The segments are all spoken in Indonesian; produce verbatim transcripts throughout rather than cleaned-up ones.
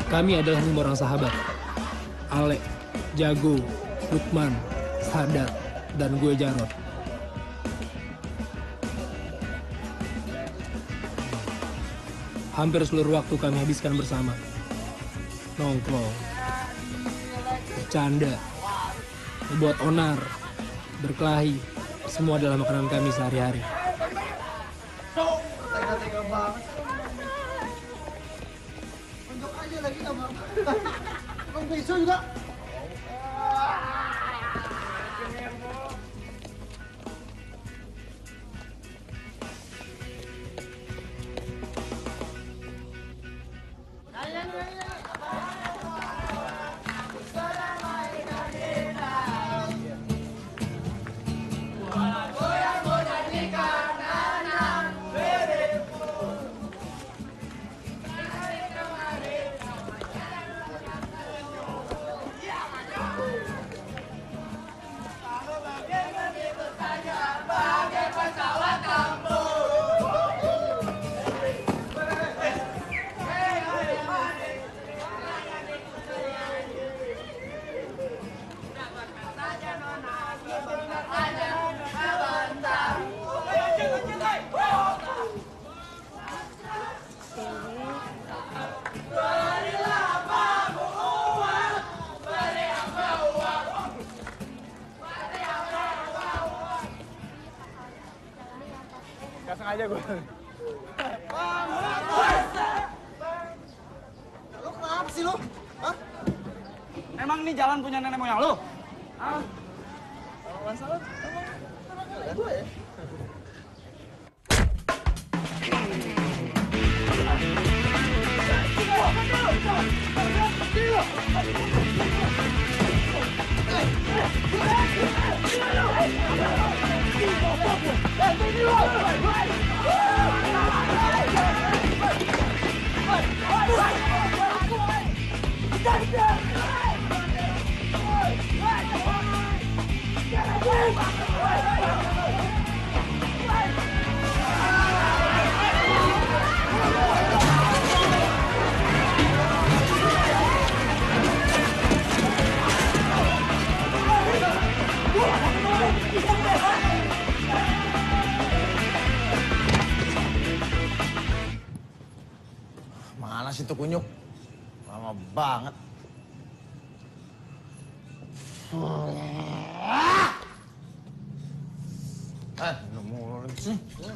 Kami adalah lima orang sahabat. Ale, Jago, Lukman, Sadar, dan gue Jarod. Hampir seluruh waktu kami habiskan bersama. Nongkrong, bercanda, membuat onar, berkelahi. Semua adalah makanan kami sehari-hari. Tega-tega banget. Unjuk aja lagi sama. Bang Beso juga. Gak sengaja gue. Lu kenapa sih lu? Hah? Emang ini jalan punya nenek moyang lu? Hah? Kalau nggak salah, emang tetangga gue ya? Mana sih tuh kunyuk? Lama banget. Eh, nemu sih.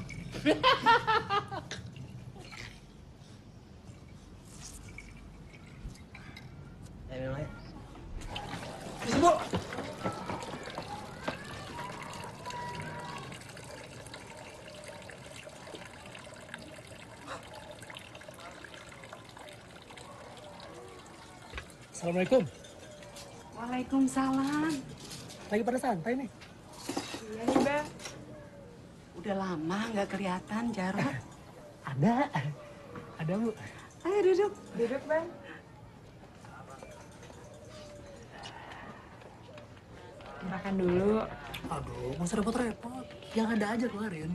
Ini lagi. Ibu. Assalamualaikum. Waalaikumsalam. Lagi pada santai nih. Iya nih, Bang. Udah lama nggak kelihatan, Jarod. Ada. Ada, Bu. Ayo duduk. Duduk, Bang. Makan dulu. Aduh, nggak usah repot-repot. Yang ada aja keluarin.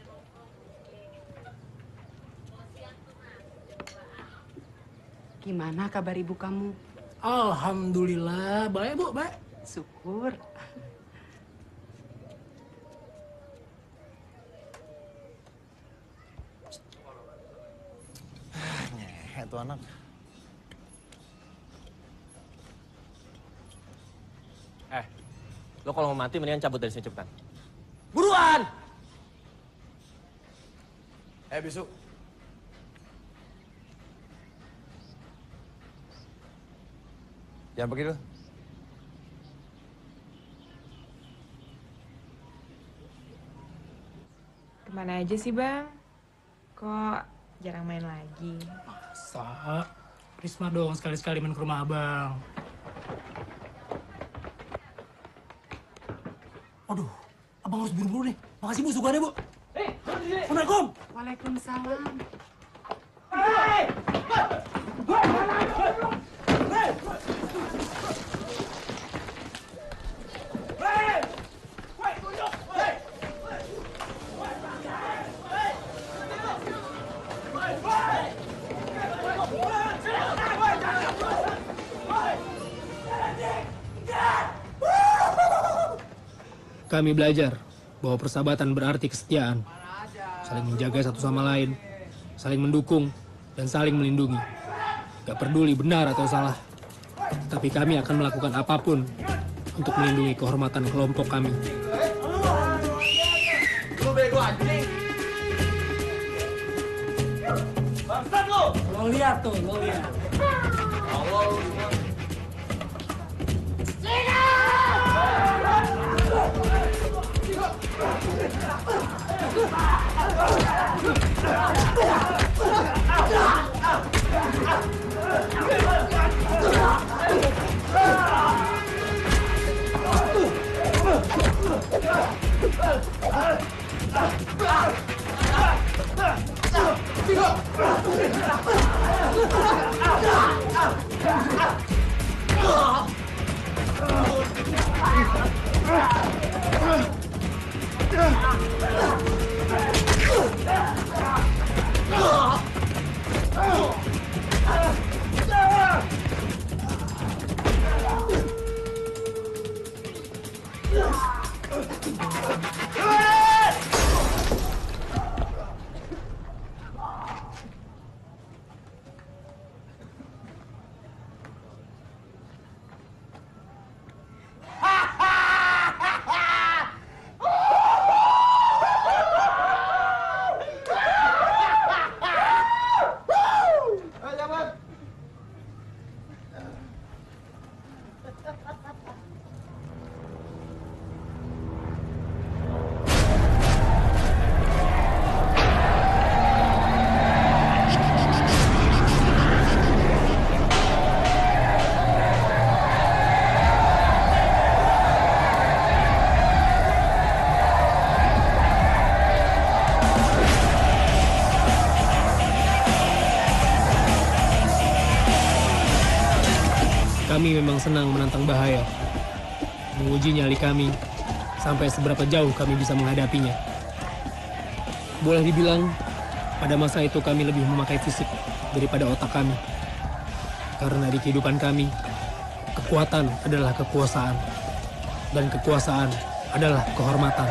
Gimana kabar ibu kamu? Alhamdulillah, baik Bu, baik. Syukur. Nyehe tuh anak. Eh, lo kalau mau mati mendingan cabut dari sini cepetan. Buruan! Eh, Bisu. Jangan begitu. Kemana aja sih, Bang? Kok jarang main lagi? Masa? Prisma dong, sekali-sekali main ke rumah abang. Aduh, abang harus buru-buru nih. Makasih Bu, suguhannya Bu. Eh, Assalamualaikum. Waalaikumsalam. Kami belajar bahwa persahabatan berarti kesetiaan, saling menjaga satu sama lain, saling mendukung, dan saling melindungi. Gak peduli benar atau salah, tapi kami akan melakukan apapun untuk melindungi kehormatan kelompok kami. Lu bego anjing. Bangsat lu. Lo lihat tuh, lo lihat. Allah lu semua. Kami memang senang menantang bahaya, menguji nyali kami, sampai seberapa jauh kami bisa menghadapinya. Boleh dibilang, pada masa itu kami lebih memakai fisik daripada otak kami. Karena di kehidupan kami, kekuatan adalah kekuasaan, dan kekuasaan adalah kehormatan.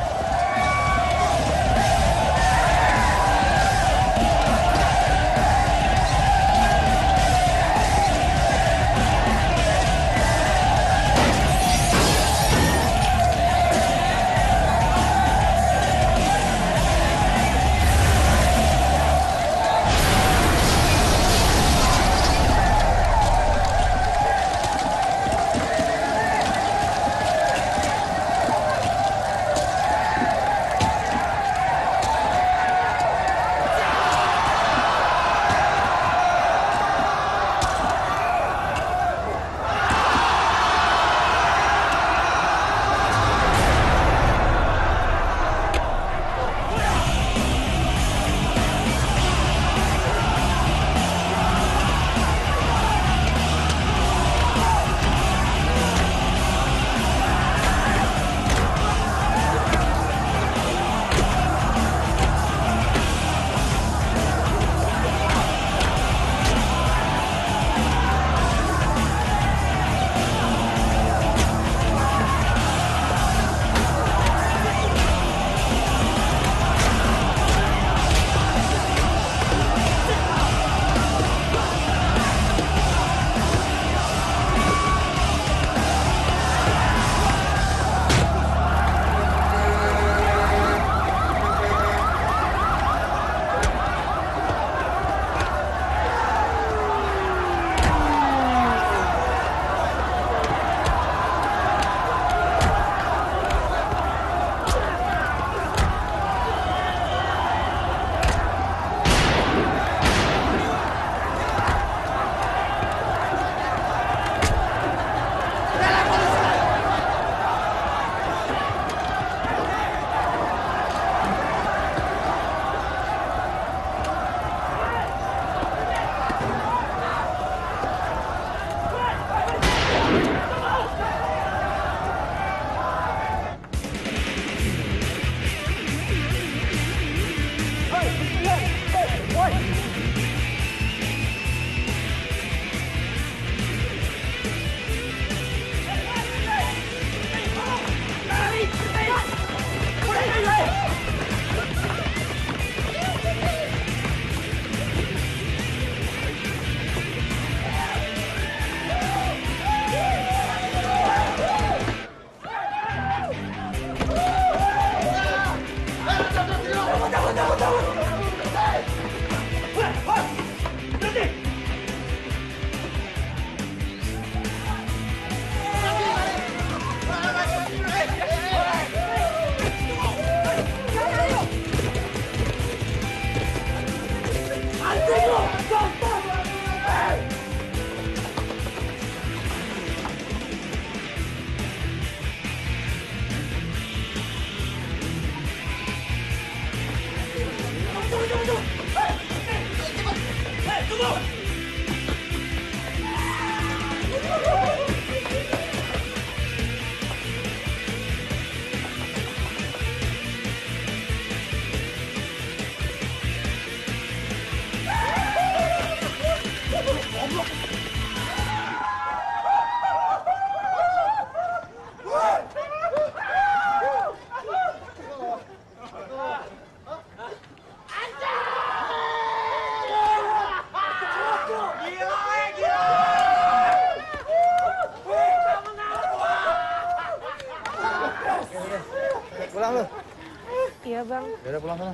Pulang lu. Iya, Bang. Ya udah pulang sana.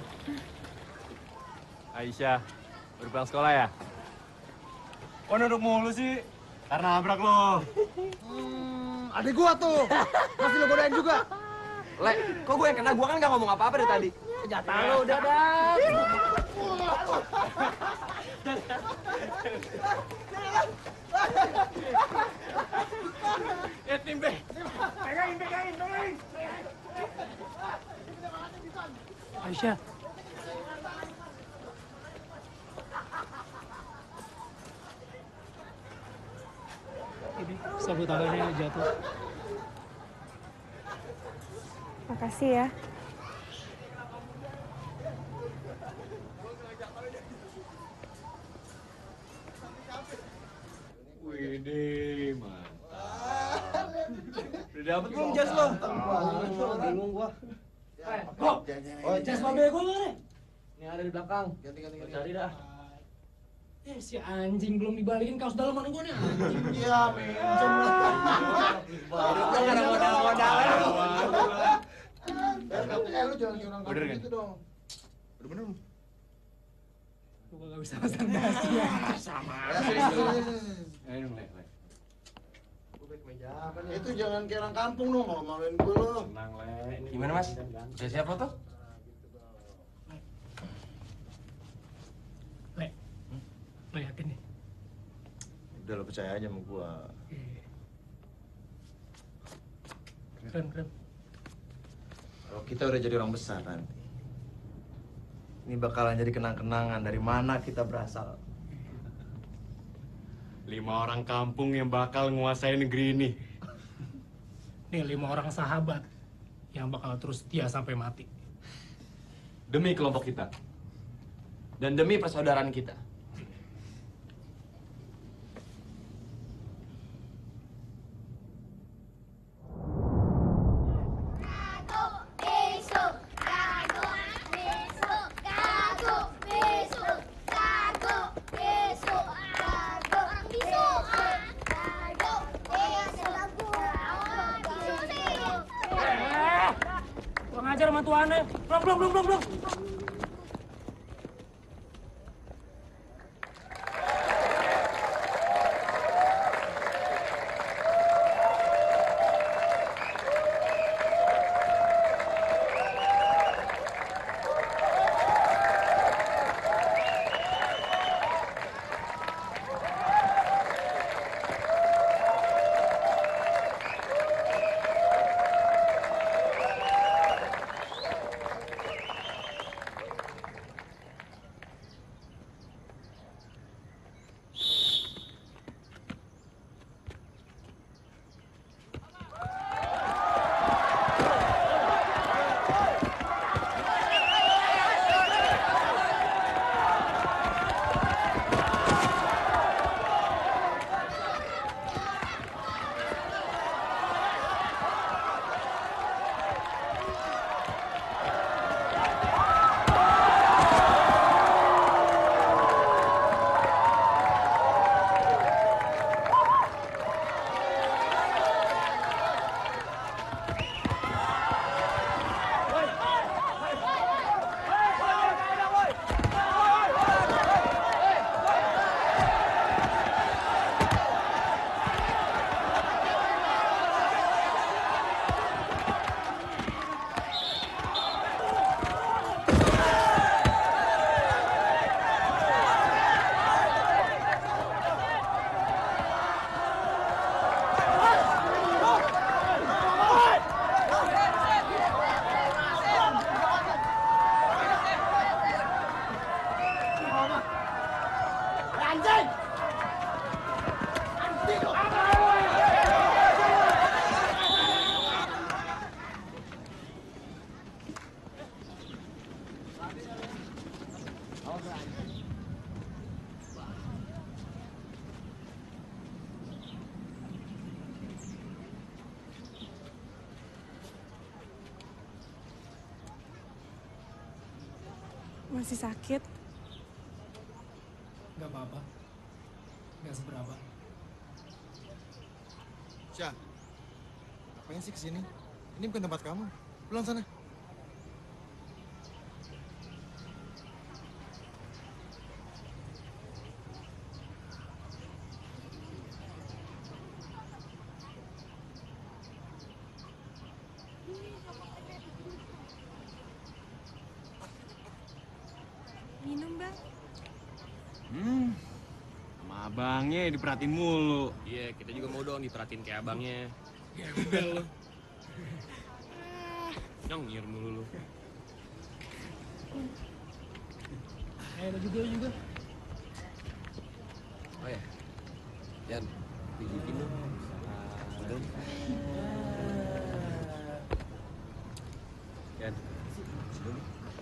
Aisyah, baru pulang sekolah ya? Kok nunduk mulu sih? Karena abrak lo. Hmm, adik gua tuh. Masih lo godain juga. Le, kok gue yang kena? Gue kan nggak ngomong apa-apa dari tadi. Jatah lo udah dah. Ya, tim B. Pegangin, pegangin, pegangin. Aisyah. Ini sapu tangannya jatuh. Makasih ya. Widih, mantap. Udah dapet belum jas lo? Bingung gua. Oh, jas mobil gue mana? Ini ada di belakang. Ganti ganti ganti. Cari dah. Eh, si anjing belum dibalikin kaos dalaman gue nih. Anjing. Iya, minjem lah. Lo nggak ada modal-modalan lo. Eh, lu jangan nyurang Bener kamu kan? gitu dong. Udah bener belum? Gue gak bisa pasang dasi ya. Ya, sini, sini, sini. Ayo, mulai, mulai. Itu jangan kayak orang kampung dong, kalau maluin gue lo. Tenang, Le. Ini Gimana, Mas? Udah siap lo tuh? Le, lo yakin nih? Udah lo percaya aja sama gua. Keren, keren. Kalau kita udah jadi orang besar nanti, ini bakalan jadi kenang-kenangan dari mana kita berasal. Lima orang kampung yang bakal nguasain negeri ini. Nih lima orang sahabat yang bakal terus setia sampai mati. Demi kelompok kita. Dan demi persaudaraan kita. Kurang ajar sama tuannya. Belum, belum, belum, belum, belum. Masih sakit? Gak apa-apa. Gak seberapa. Syah, ngapain sih kesini? Ini bukan tempat kamu. Pulang sana. Minum, Bang. Hmm, sama abangnya diperhatiin mulu. Iya, kita juga mau dong diperhatiin kayak abangnya. Gembel lo. Nyengir mulu lu. Eh, lo juga, lo juga. Oh ya, Yan, pijitin dong. Udah. Yan, sini.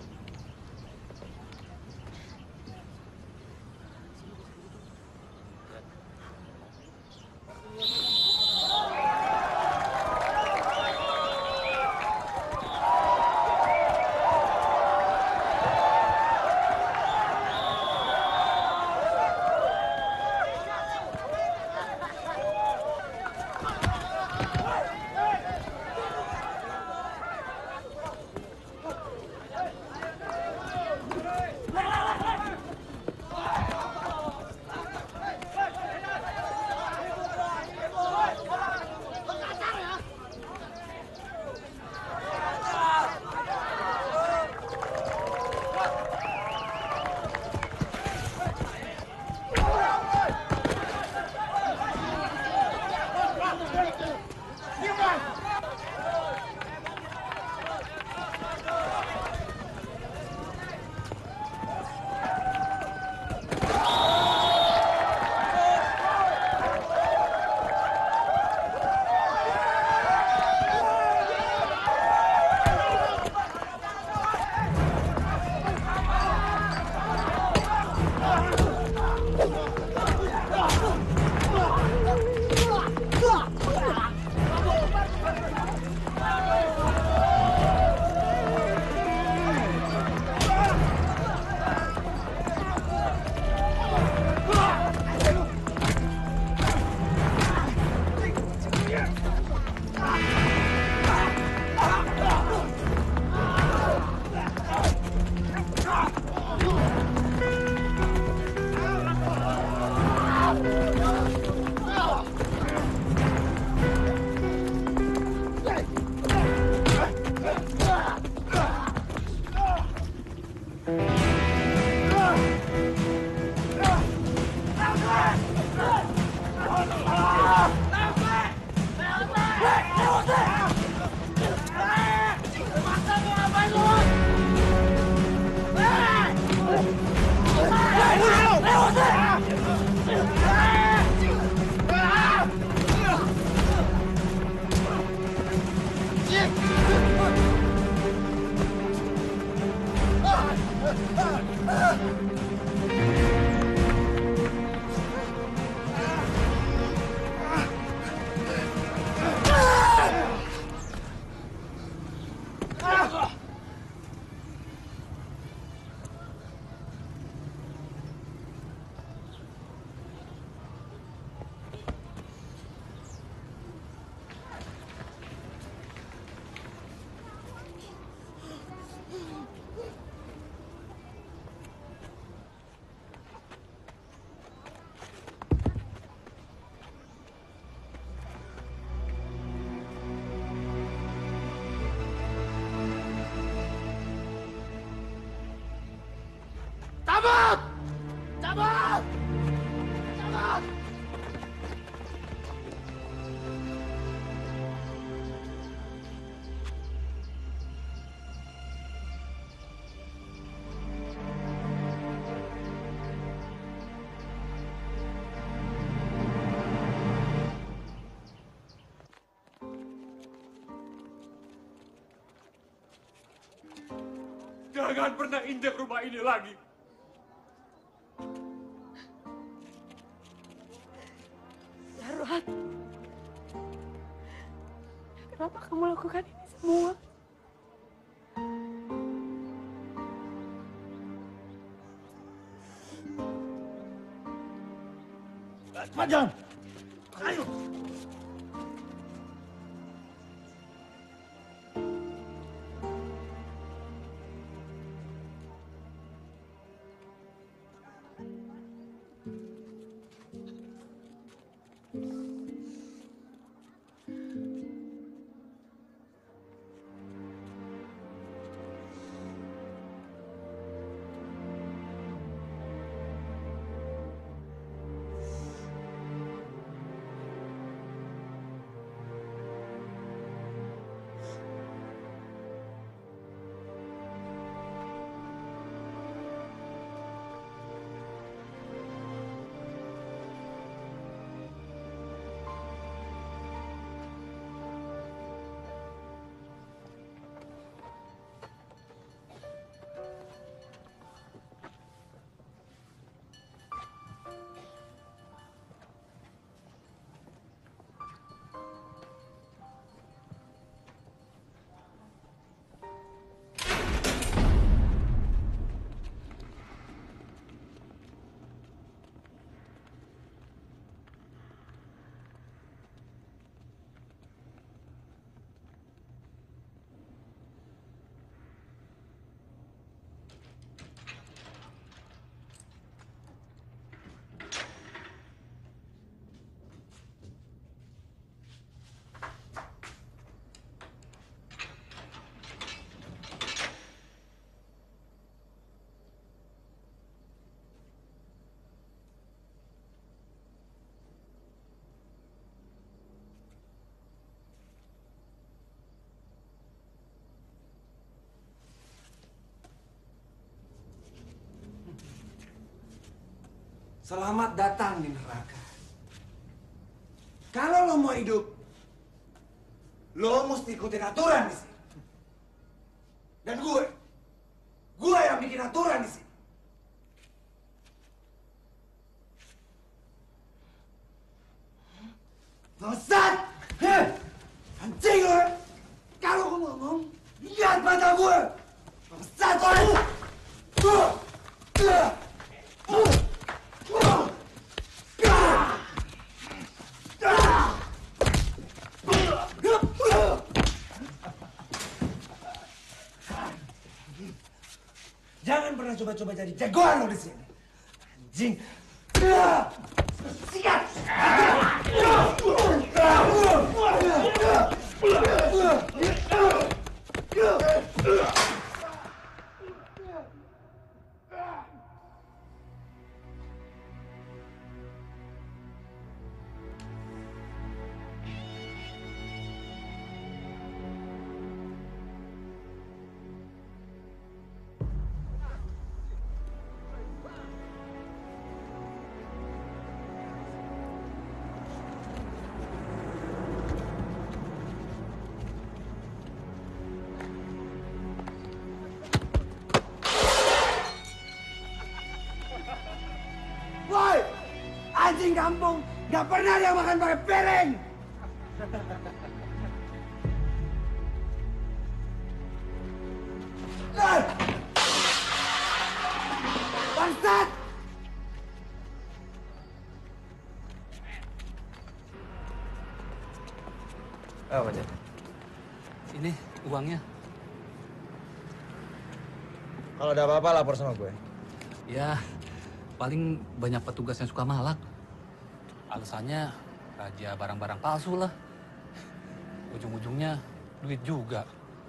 Cabut! Cabut! Cabut! Jangan pernah injak rumah ini lagi. Jarot, kenapa kamu lakukan ini semua? Cepat jalan. Ayo. Selamat datang di neraka. Kalau lo mau hidup, lo mesti ikutin aturan di sini. Dan gue, gue yang bikin aturan di sini. Bangsat! Anjing lo! Kalau gue ngomong, lihat mata gue! Bangsat lo! Jangan pernah coba-coba jadi jagoan lo di sini. Anjing. Sikat. Woi, anjing kampung gak pernah dia makan pakai piring. Eh! Bangsat! Apa aja? Ini uangnya. Kalau ada apa-apa lapor sama gue. Ya, paling banyak petugas yang suka malak. Alasannya raja barang-barang palsu lah. Ujung-ujungnya duit juga.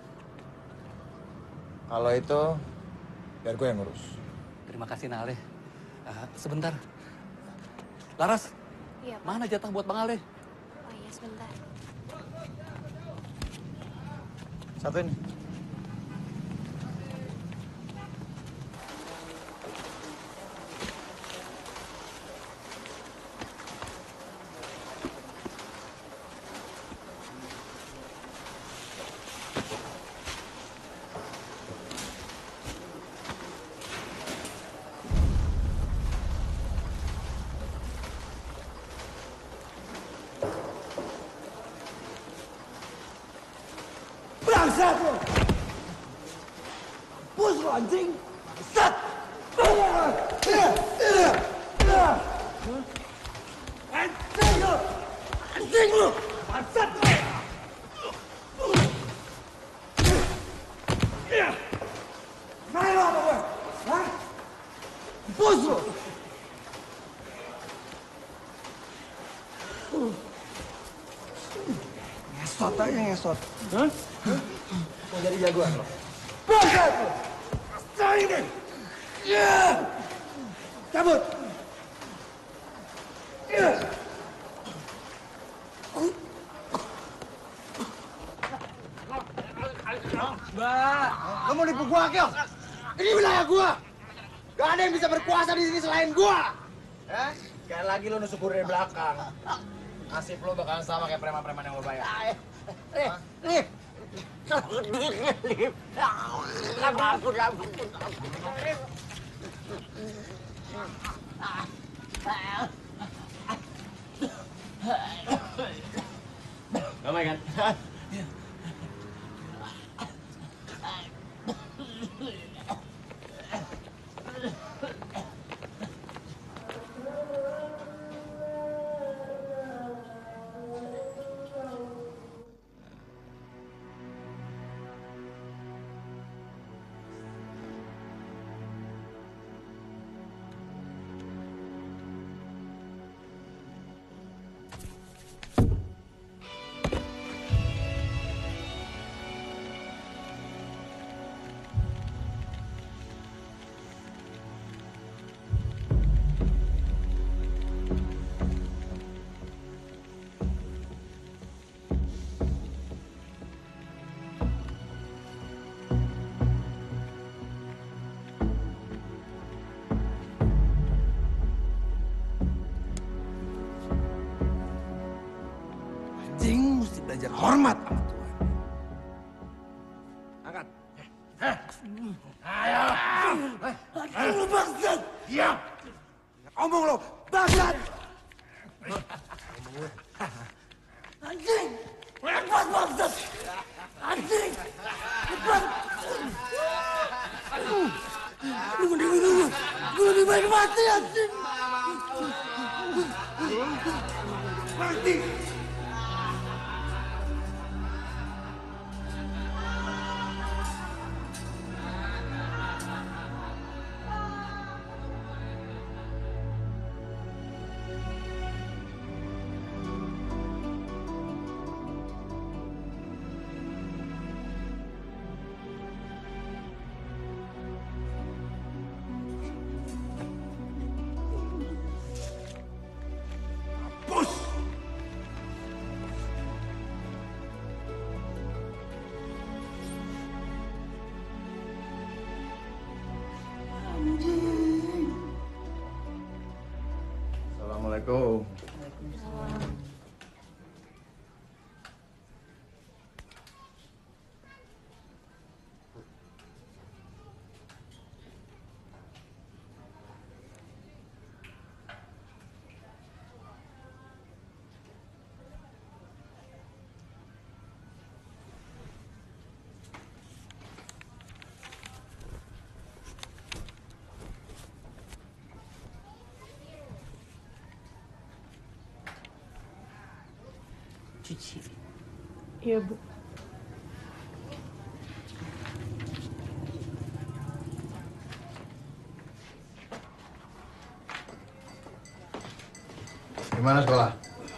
Kalau itu, biar gue yang ngurus. Terima kasih, Nale. Uh, sebentar. Laras, Iya, Pak. mana jatah buat Bang Ale? Oh iya, sebentar. Satu ini. Bangsat lo! Bus lo anjing! Bangsat! Anjing lu! Anjing lu! Bangsat lu! Mana lu apa gue? Hah? Bos lu! Ngesot aja ngesot. Hah? Mau jadi jagoan lo? Bangsat lu! Rasain deh! Ya! Cabut! Ya! Mbak. Kamu nipu gua, Kyo? Ini wilayah gua! Gak ada yang bisa berkuasa di sini selain gua! Eh? Sekali lagi lo nusuk gue dari belakang. Nasib lo bakalan sama kayak preman-preman yang lo bayar. Nih, nih! Ampun, ampun, Damai kan? Anjing mesti belajar hormat sama Tuhan. Angkat. Heh. Ayo. Anjing lu bangsat. Diam. Ngomong lo, bangsat. Anjing. Lepas bangsat. Anjing. Lepas. Lu mending dulu. Gue lebih baik mati anjing. Mati. Assalamualaikum. Cuci. Iya, Bu. Gimana sekolah?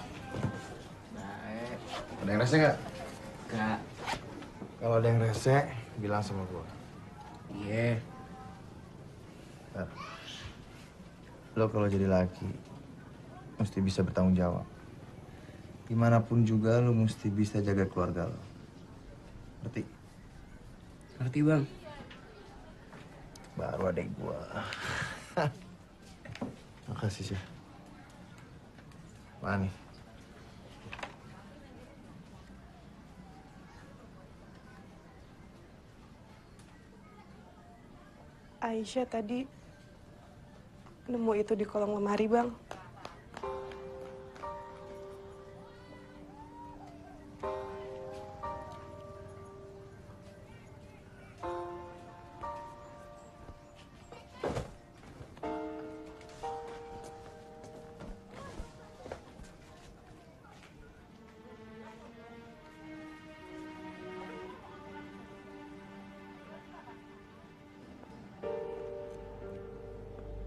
Baik. Ada yang rese nggak? Kak. Kalau ada yang rese, bilang sama gua. Iya. Nah, lo kalau jadi laki, mesti bisa bertanggung jawab. Dimanapun juga lo mesti bisa jaga keluarga lo. Ngerti? Ngerti, Bang. Baru adek gua. Makasih sih. Mana nih? Aisyah tadi nemu itu di kolong lemari, Bang.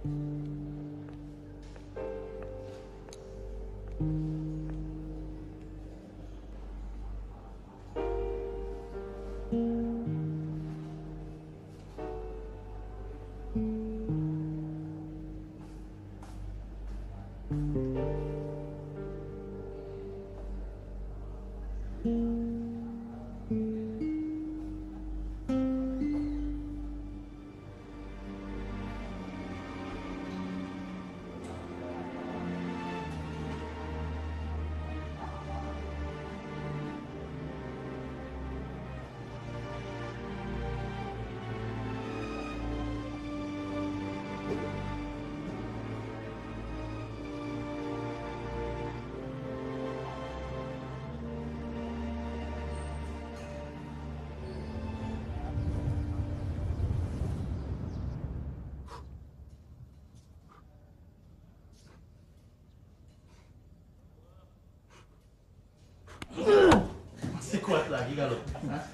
Masih kuat lagi gak lu?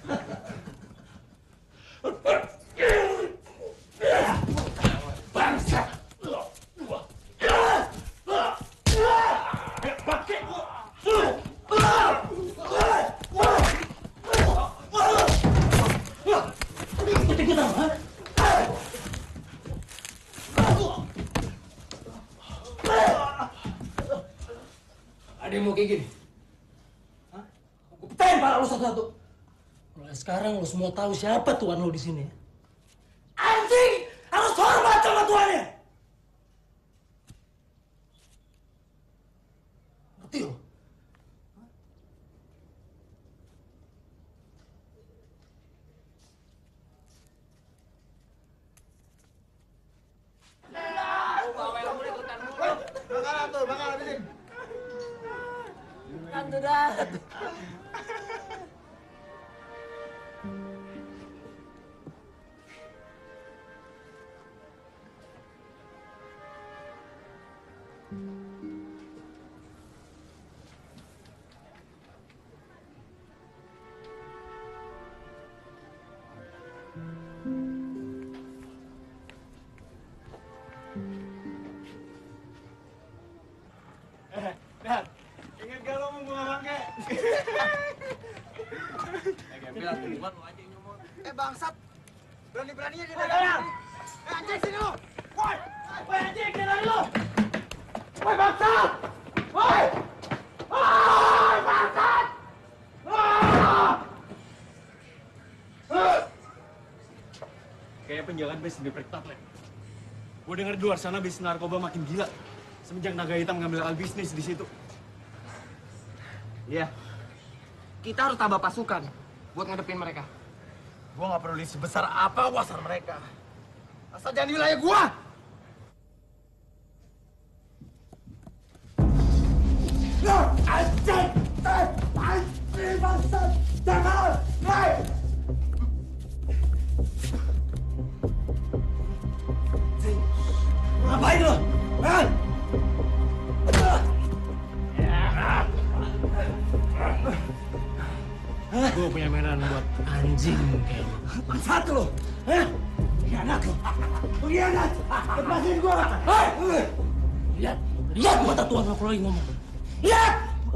Bangsa! Ada yang mau kayak gini? Pecahin pala lu satu-satu. Mulai sekarang lo semua tahu siapa tuan lo di sini. Anjing! Harus hormat sama tuannya! Ngerti lo? Bakalan tuh, bakalan habisin. Tante dah. Eh, Dad, ingat gak lo mau bunga mangke? Eh bangsat, berani-beraninya dia Woi, dagang Dad! sini. Eh anjing sini lu. Woi! Woi, anjing, dia lari lo! Woi, bangsat! Woi! Woi, bangsat! Ah! Ah! Kayaknya penjagaan base lebih perketat, Le. Gue denger di luar sana bisnis narkoba makin gila. Semenjak naga hitam ngambil al bisnis di situ. Iya. Kita harus tambah pasukan buat ngadepin mereka. Gua nggak peduli sebesar apa kuasa mereka. Asal jangan di wilayah gua. Anjing! Anjing bangsat! Jangan! Hei! Ngapain lo? Hei! Gue punya mainan buat anjing kayak lo. Bangsat lo! Hah? Pengkhianat lo! Pengkhianat! Lepasin gua! Hei! Lihat, lihat mata tuan lo kalau lagi ngomong. Lihat!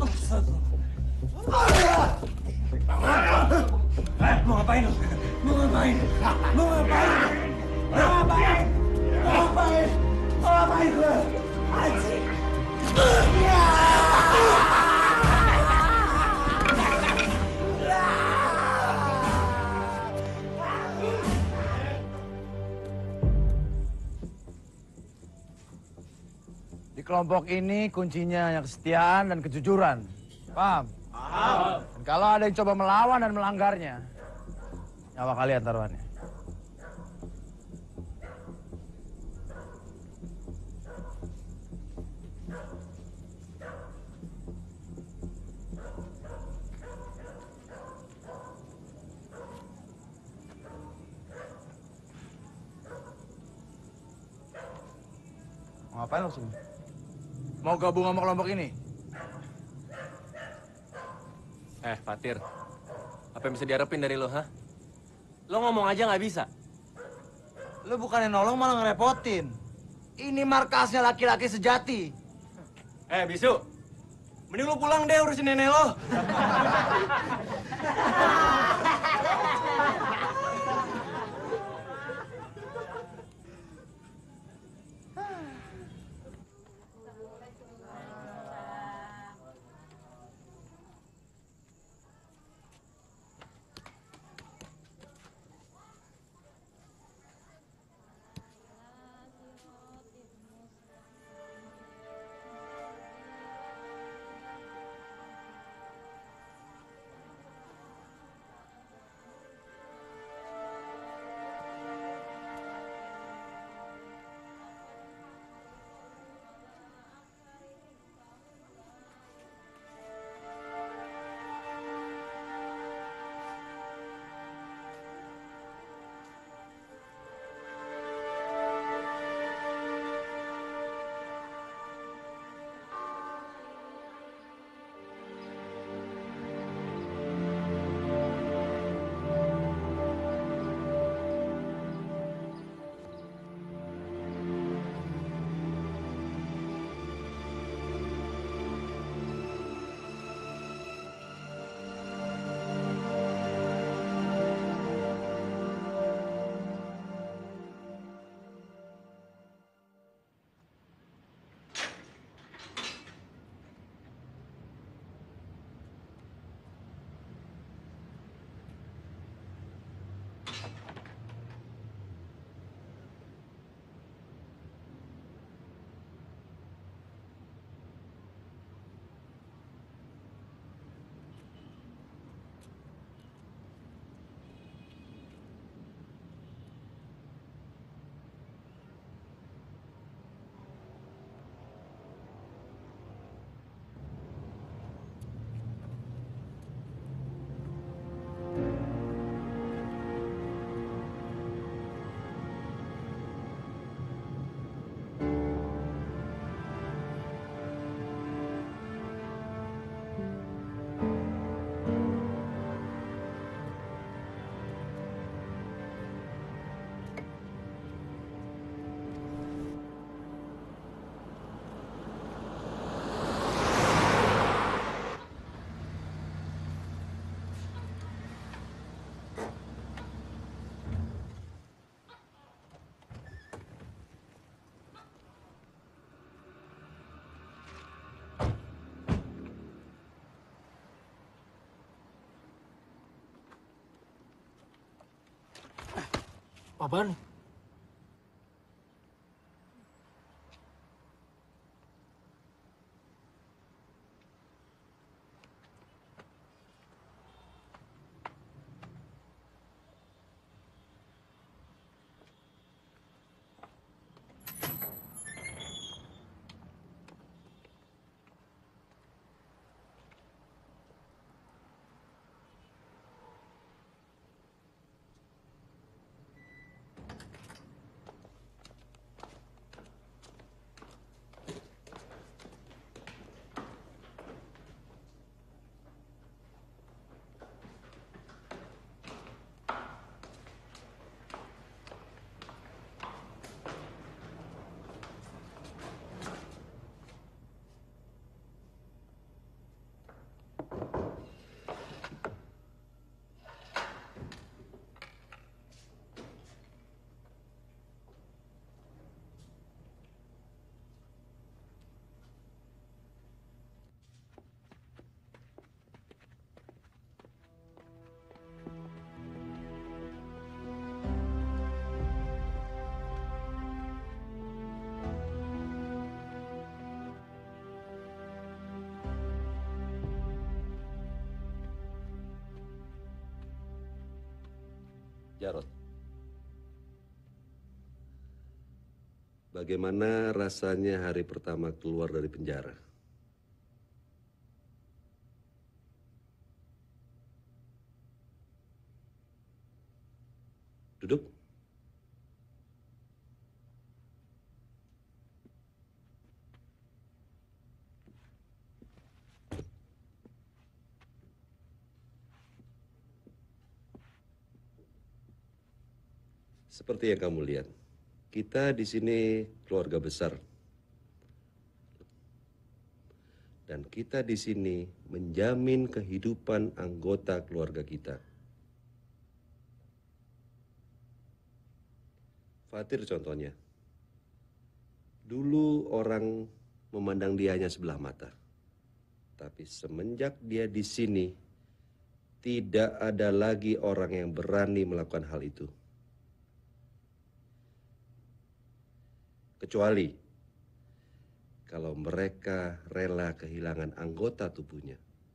Eh, mau ngapain lo? Mau ngapain? Mau ngapain? Mau ngapain? Mau ngapain? Mau ngapain lo? Anjing! Di kelompok ini kuncinya hanya kesetiaan dan kejujuran. Paham? Paham. Dan kalau ada yang coba melawan dan melanggarnya, nyawa kalian taruhannya. Mau ngapain lo sini? Mau gabung sama kelompok ini? Eh, Fatir. Apa yang bisa diharapin dari lo, ha? Lo ngomong aja nggak bisa. Lo bukannya nolong malah ngerepotin. Ini markasnya laki-laki sejati. Eh, Bisu. Mending lu pulang deh urusin nenek lo. Apaan? Jarod, bagaimana rasanya hari pertama keluar dari penjara? Duduk. Seperti yang kamu lihat, kita di sini keluarga besar. Dan kita di sini menjamin kehidupan anggota keluarga kita. Fatir contohnya. Dulu orang memandang dia hanya sebelah mata. Tapi semenjak dia di sini, tidak ada lagi orang yang berani melakukan hal itu. Kecuali kalau mereka rela kehilangan anggota tubuhnya.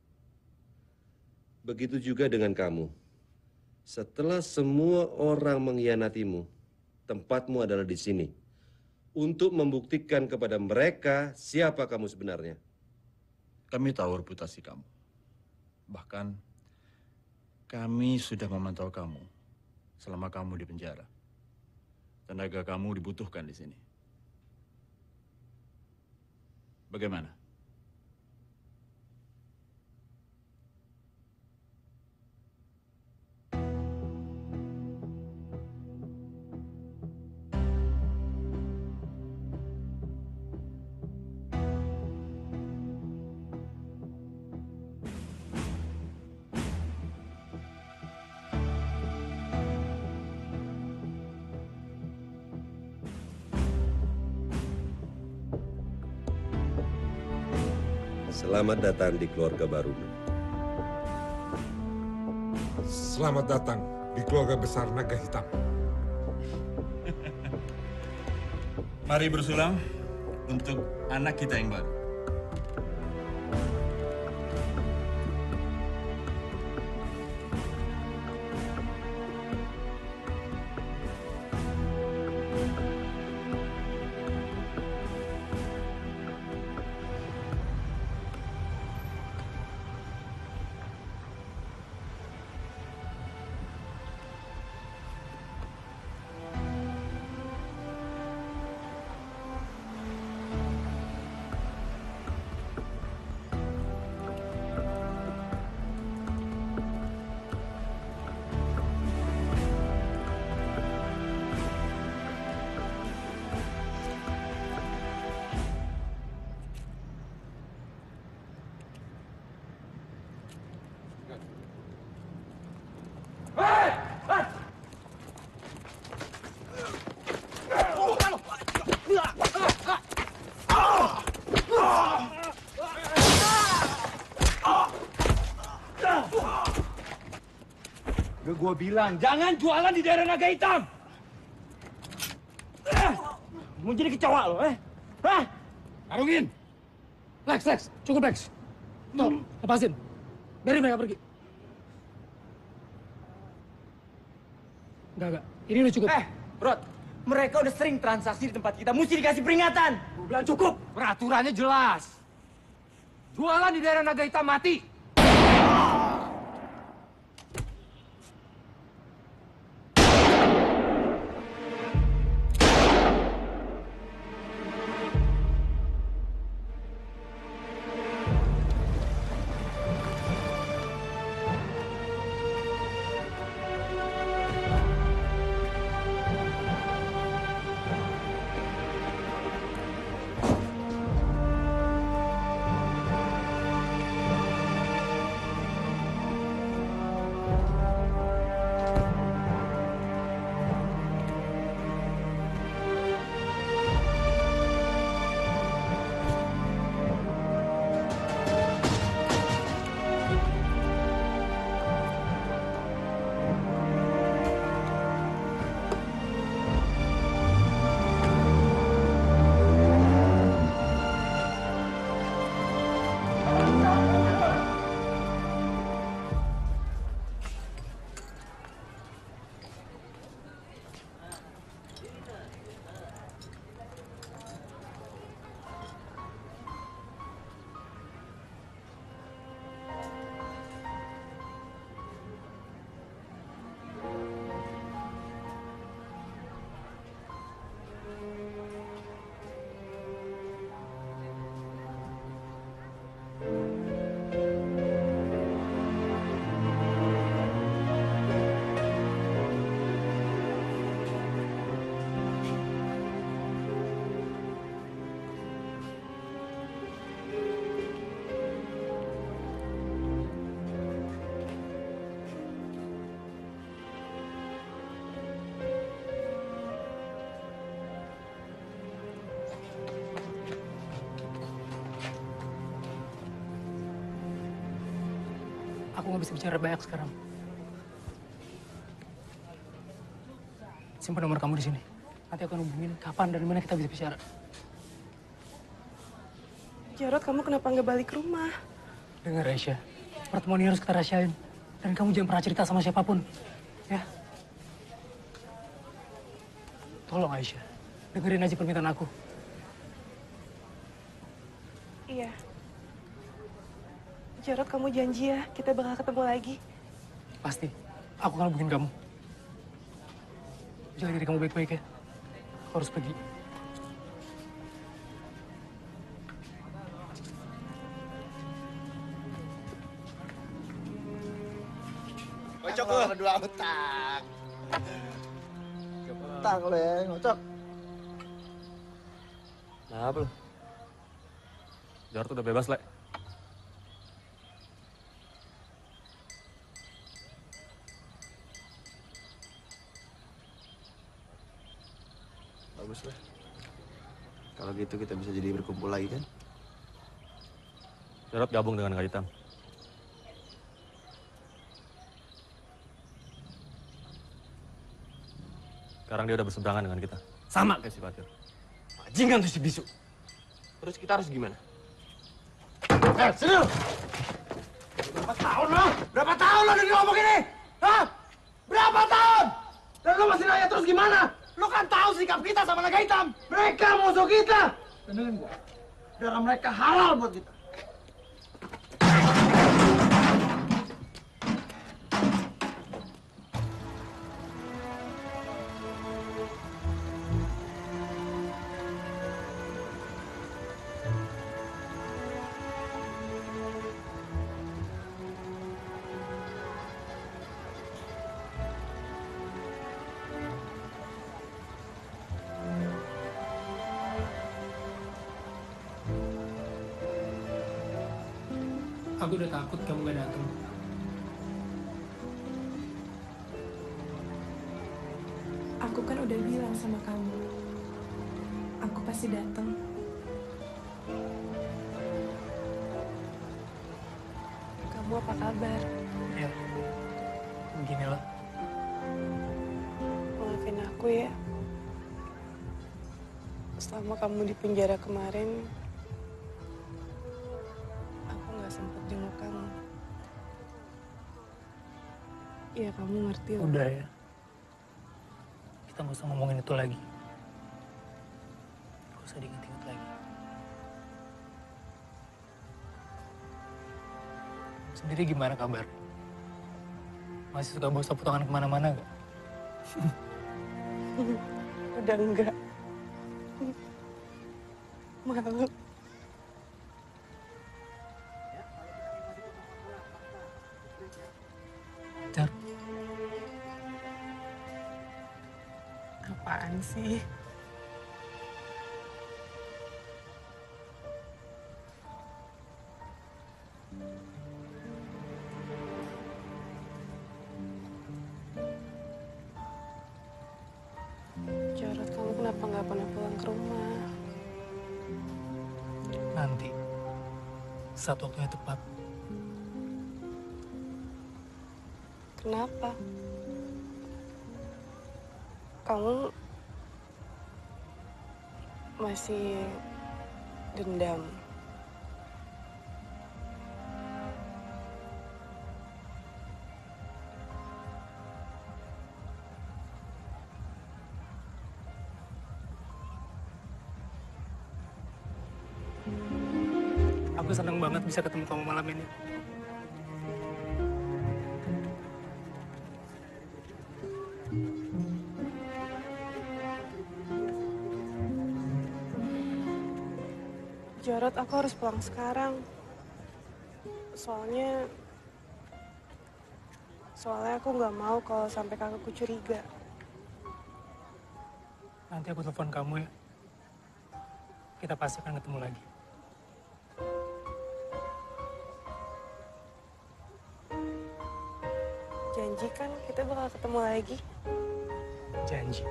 Begitu juga dengan kamu. Setelah semua orang mengkhianatimu, tempatmu adalah di sini. Untuk membuktikan kepada mereka siapa kamu sebenarnya. Kami tahu reputasi kamu. Bahkan kami sudah memantau kamu selama kamu di penjara. Tenaga kamu dibutuhkan di sini. Bagaimana? Selamat datang di keluarga baru. Selamat datang di keluarga besar Naga Hitam. Mari bersulang untuk anak kita yang baru. Udah gua bilang, jangan jualan di daerah Naga Hitam. Eh, mau jadi kecoa lo, eh? Hah? Karungin. Lex, Lex, cukup Lex. Tuh, lepasin. Biarin mereka pergi. Enggak, enggak. Ini udah cukup. Eh, Rod. Mereka udah sering transaksi di tempat kita. Mesti dikasih peringatan. Gua bilang cukup. Peraturannya jelas. Jualan di daerah Naga Hitam mati. Aku nggak bisa bicara banyak sekarang. Simpan nomor kamu di sini. Nanti aku hubungin kapan dan mana kita bisa bicara. Jarod, kamu kenapa nggak balik ke rumah? Dengar Aisyah, pertemuan ini harus kita rahasiain. Dan kamu jangan pernah cerita sama siapapun. Ya? Tolong Aisyah, dengerin aja permintaan aku. Iya. Jarod, kamu janji ya, kita bakal ketemu lagi. Pasti. Aku akan hubungin kamu. Jaga diri kamu baik-baik ya. Aku harus pergi. Ngocok lu. Berdua utang. Utang lu ya, ngocok. Kenapa lu? Jarod udah bebas, Le. Bagus lah. Kalau gitu kita bisa jadi berkumpul lagi kan? Jarod gabung dengan Naga Hitam. Sekarang dia udah berseberangan dengan kita. Sama kayak si Fatir. Bajingan tuh si Bisu. Terus kita harus gimana? Eh, sini lu! Berapa tahun lo? Berapa tahun lo dengerin ngomong ini? Hah? Berapa tahun? Dan lo masih nanya terus gimana? Lo kan tahu sikap kita sama Naga Hitam. Mereka musuh kita. Dengerin gua. Darah mereka halal buat kita. Aku udah takut kamu gak datang. Aku kan udah bilang sama kamu, aku pasti datang. Kamu apa kabar? Ya, beginilah. Maafin aku ya. Selama kamu di penjara kemarin, aku nggak sempat jenguk kamu. Ya kamu ngerti lah. Udah ya. Kita nggak usah ngomongin itu lagi. Gak usah diinget-inget lagi. Sendiri gimana kabar? Masih suka bawa sapu tangan kemana-mana gak? Udah enggak. Malu. Jar. Apaan sih? Jarod, kamu kenapa nggak pernah pulang ke rumah? Nanti, saat waktunya tepat. Kenapa? Kamu masih dendam? Aku senang banget bisa ketemu kamu malam ini. Jarod, aku harus pulang sekarang. Soalnya... Soalnya aku nggak mau kalau sampai kakakku curiga. Nanti aku telepon kamu ya. Kita pasti akan ketemu lagi. Janji kan kita bakal ketemu lagi? Janji.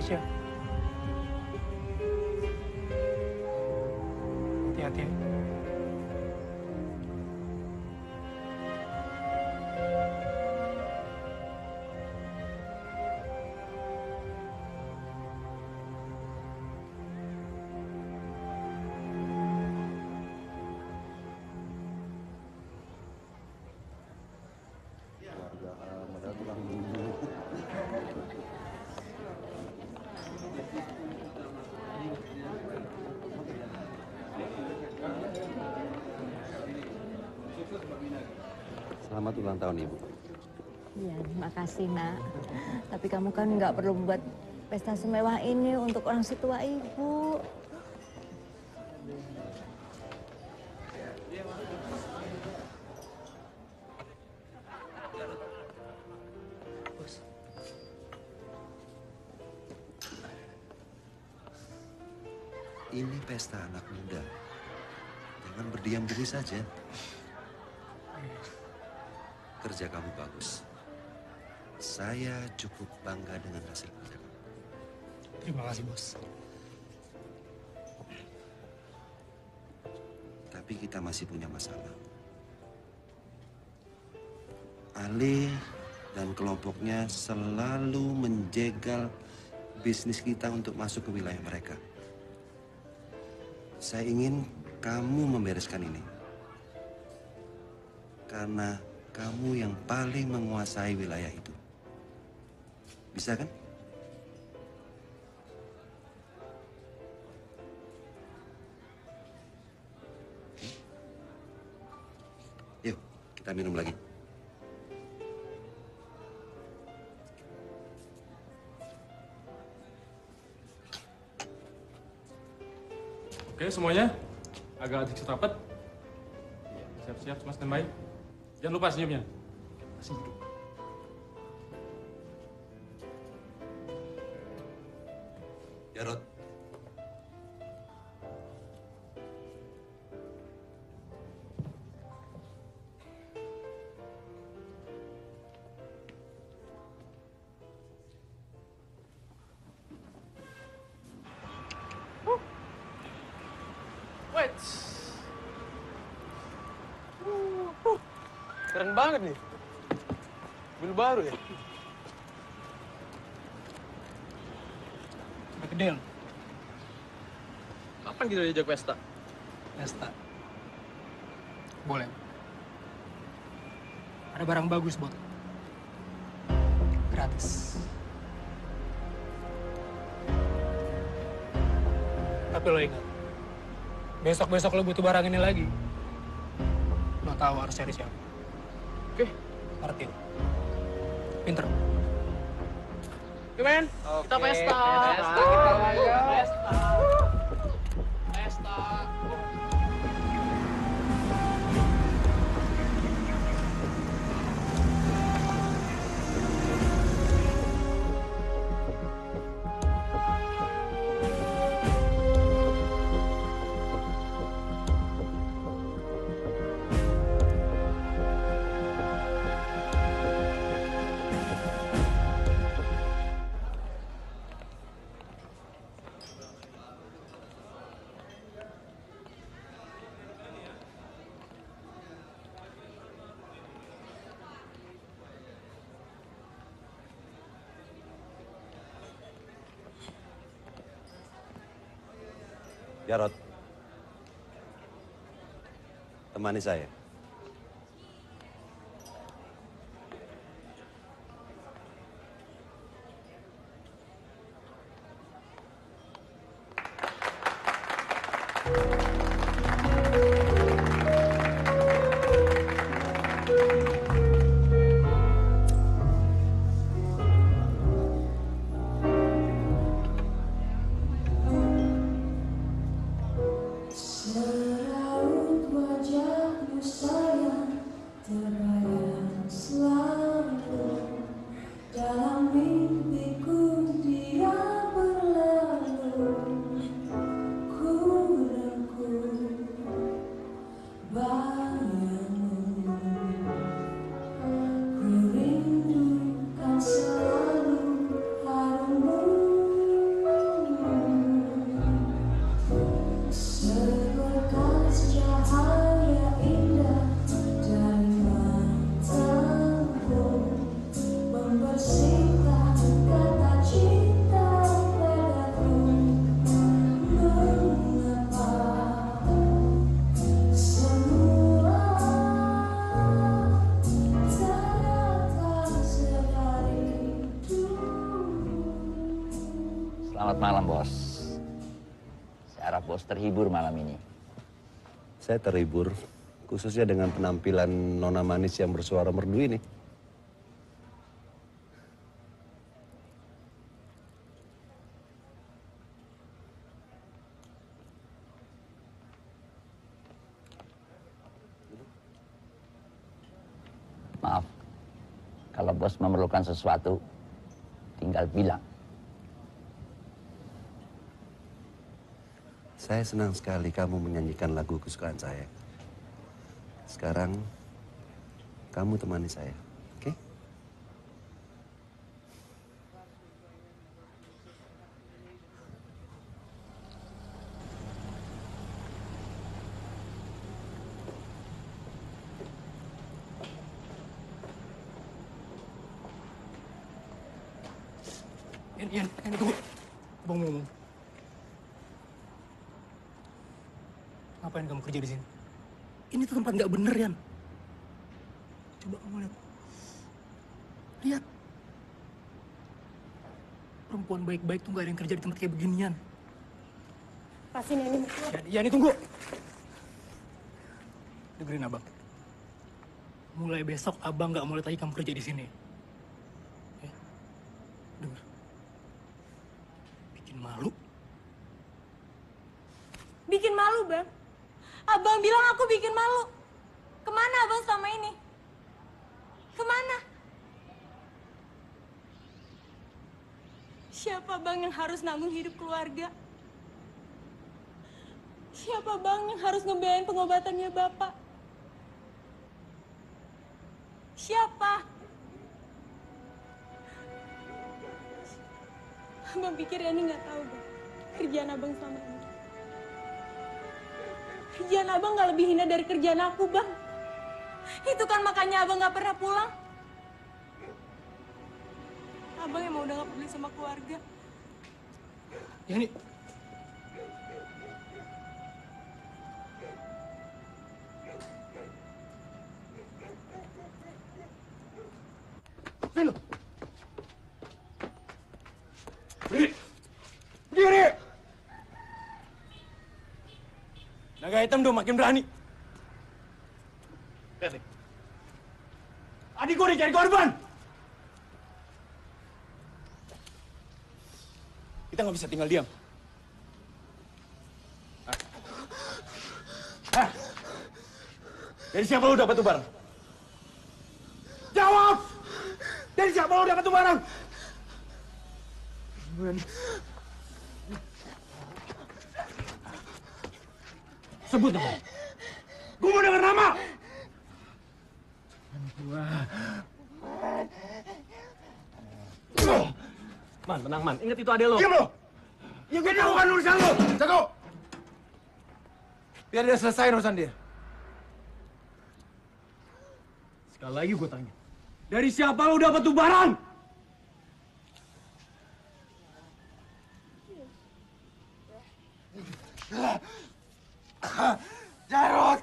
Tasya. Hati-hati. Selamat ulang tahun, Ibu. Iya, terima kasih, Nak. Tapi kamu kan nggak perlu buat pesta semewah ini untuk orang setua Ibu. Ini pesta anak muda. Jangan berdiam diri saja. Kerja kamu bagus. Saya cukup bangga dengan hasil kerja kamu. Terima kasih, Bos. Tapi kita masih punya masalah. Ali dan kelompoknya selalu menjegal bisnis kita untuk masuk ke wilayah mereka. Saya ingin kamu membereskan ini. Karena kamu yang paling menguasai wilayah itu. Bisa kan? Yuk, kita minum lagi. Oke, semuanya agak sedikit rapat. Siap-siap, semua standby. Jangan lupa senyumnya. Masih duduk. Jarod. Wait. Uh, uh. Keren banget nih. Mobil baru ya? Udah gede loh. Kapan kita diajak pesta? Pesta. Boleh. Ada barang bagus buat lo. Gratis. Tapi lo ingat, besok-besok lo butuh barang ini lagi. Lo tahu harus cari siapa. Oke, ngerti lo. Pinter. Oke, men. Kita pesta. Pesta kita lagi. Pesta. Pesta. Jarod, temani saya. Seraut wajahmu Selamat malam, Bos. Saya harap Bos terhibur malam ini. Saya terhibur, khususnya dengan penampilan Nona Manis yang bersuara merdu ini. Maaf, kalau Bos memerlukan sesuatu, tinggal bilang. Saya senang sekali kamu menyanyikan lagu kesukaan saya. Sekarang, kamu temani saya, oke? Yan, Yan, Yan, tunggu. Abang mau ngomong. Ngapain kamu kerja di sini? Ini tuh tempat nggak bener, Yan. Coba kamu lihat. Lihat. Perempuan baik-baik tuh nggak ada yang kerja di tempat kayak beginian. Pasti Neni mau. Yan, Yani tunggu. Dengerin abang. Mulai besok abang nggak mau lihat lagi kamu kerja di sini. Ya? Dengar. Bikin malu. Bikin malu, Bang. Abang bilang aku bikin malu. Kemana abang selama ini? Kemana? Siapa bang yang harus nanggung hidup keluarga? Siapa bang yang harus ngebiayain pengobatannya bapak? Siapa? Abang pikir Yani nggak tahu, Bang, kerjaan abang selama ini. Kerjaan abang nggak lebih hina dari kerjaan aku, Bang. Itu kan makanya abang nggak pernah pulang. Abang emang udah nggak peduli sama keluarga. Yani. Halo. Berdiri. Berdiri. Naga hitam udah makin berani. Lihat nih. Adik gue dicari korban. Kita nggak bisa tinggal diam. Hah? Dari siapa lu dapat tuh barang? Jawab! Dari siapa lu dapat tuh barang? Sebut nama. Gue mau dengar nama. Man, tenang, Man. Ingat itu adek lo. Diam lo. Ya gue tahu kan urusan lo. Jago. Biar dia selesai urusan dia. Sekali lagi gue tanya. Dari siapa lo dapat tuh barang? Jarod!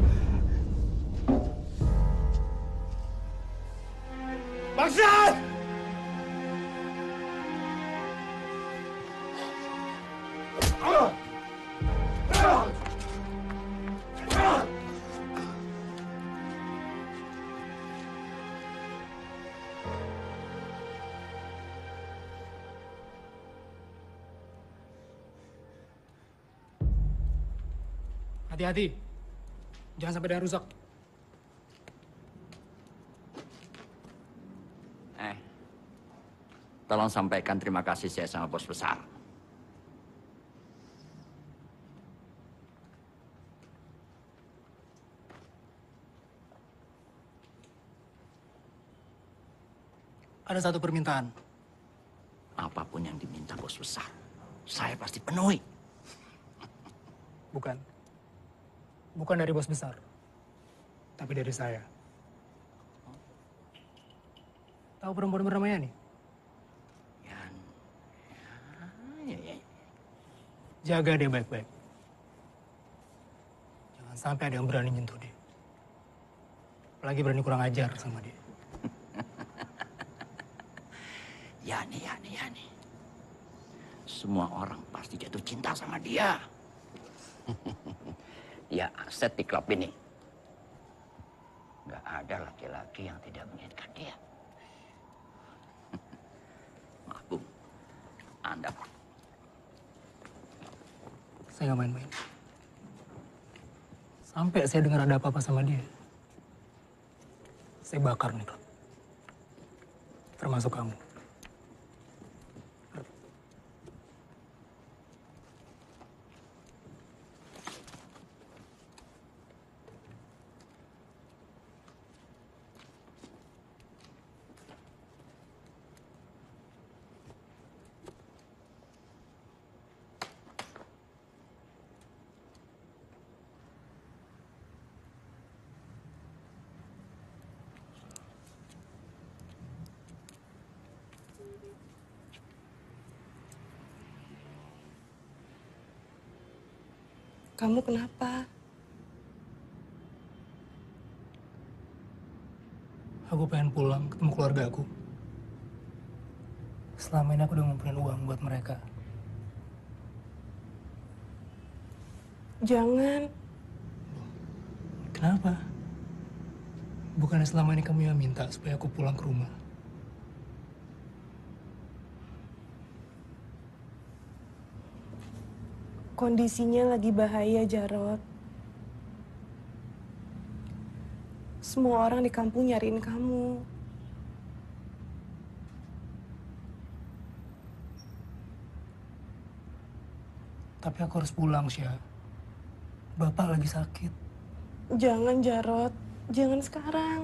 Bangsat! Hati-hati. Jangan sampai ada yang rusak. Eh, tolong sampaikan terima kasih saya sama bos besar. Ada satu permintaan. Apapun yang diminta bos besar, saya pasti penuhi. Bukan. Bukan dari bos besar. Tapi dari saya. Tahu perempuan bernama Yani? Yan. Ya, ya, ya. Jaga dia baik-baik. Jangan sampai ada yang berani nyentuh dia. Apalagi berani kurang ajar sama dia. Yani, Yani, Yani. semua orang pasti jatuh cinta sama dia. Dia aset di klub ini. Gak ada laki-laki yang tidak menginginkan dia. Maaf, Bung. Anda. Saya nggak main-main. Sampai saya dengar ada apa-apa sama dia, saya bakar nih klub. Termasuk kamu. Kamu kenapa? Aku pengen pulang ketemu keluarga aku. Selama ini aku udah ngumpulin uang buat mereka. Jangan. Kenapa? Bukannya selama ini kamu yang minta supaya aku pulang ke rumah? Kondisinya lagi bahaya, Jarot. Semua orang di kampung nyariin kamu. Tapi aku harus pulang, Syah. Bapak lagi sakit. Jangan, Jarot. Jangan sekarang.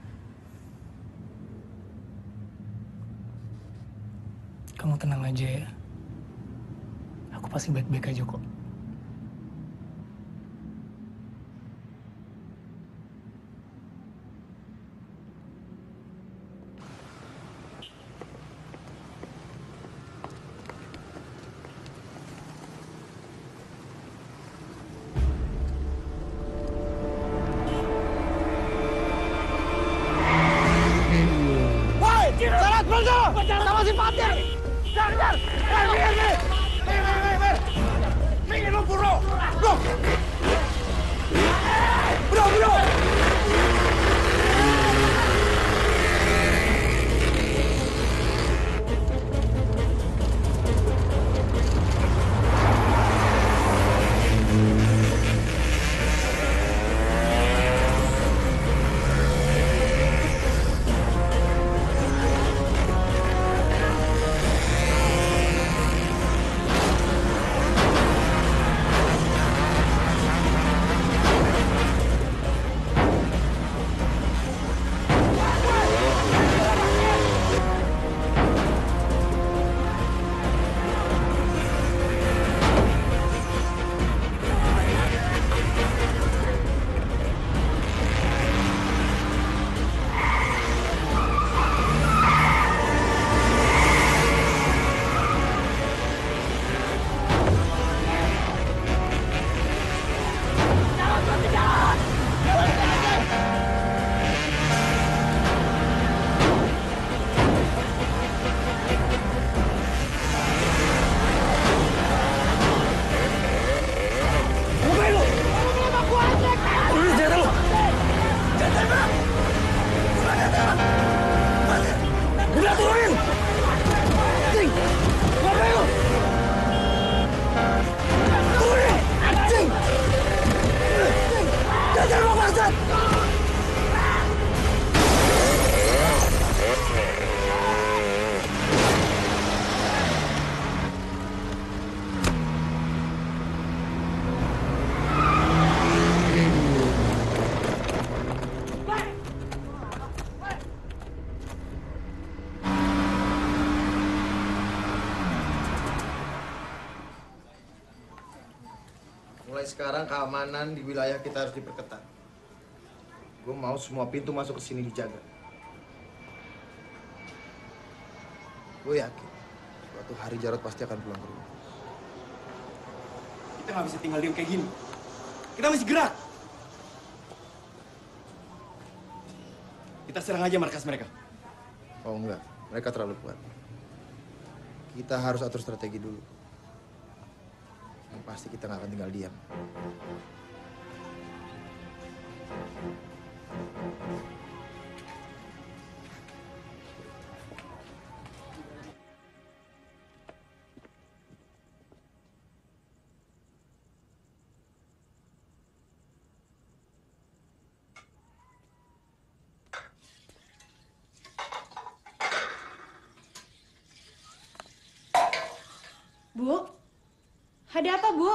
Kamu tenang aja ya. Aku pasti baik-baik aja kok. Woi, Jarot, berdua! Sama si Fatir! Jar, jar! Eh, minggir, minggir! Minggir, minggir, minggir! Minggir lu, bro! Bro! Bro, bro! Mulai sekarang keamanan di wilayah kita harus diperketat. Gue mau semua pintu masuk ke sini dijaga. Gue yakin suatu hari Jarot pasti akan pulang ke rumah. Kita nggak bisa tinggal diam kayak gini. Kita mesti gerak. Kita serang aja markas mereka. Oh enggak, mereka terlalu kuat. Kita harus atur strategi dulu. pasti kita nggak akan tinggal diam. Bu, ada apa, Bu?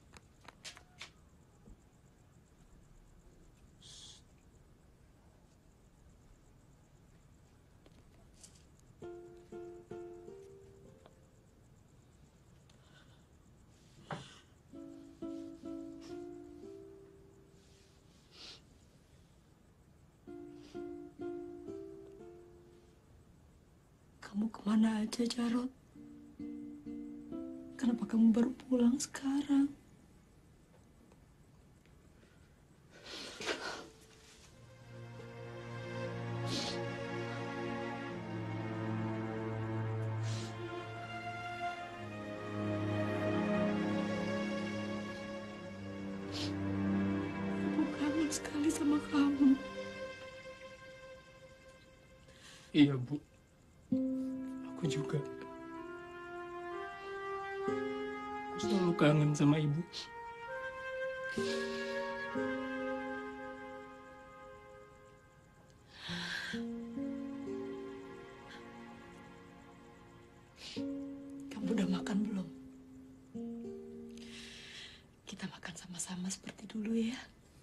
Kamu kemana aja, Jarot? Kenapa kamu baru pulang sekarang? Ibu kangen sekali sama kamu. Iya, Bu. Aku juga. Aku selalu kangen sama Ibu. Kamu udah makan belum? Kita makan sama-sama seperti dulu ya.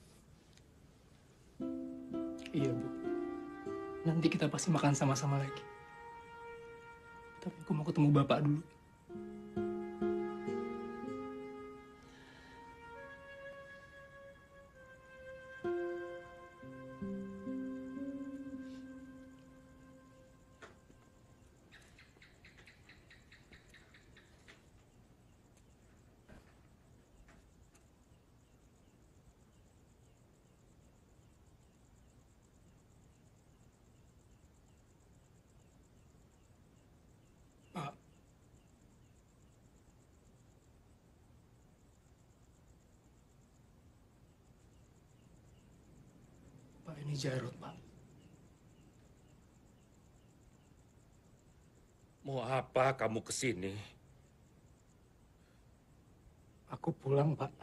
Iya, Bu. Nanti kita pasti makan sama-sama lagi. Tapi aku mau ketemu Bapak dulu. Pak. Pak, ini Jarot, Pak. Mau apa kamu ke sini? Aku pulang, Pak.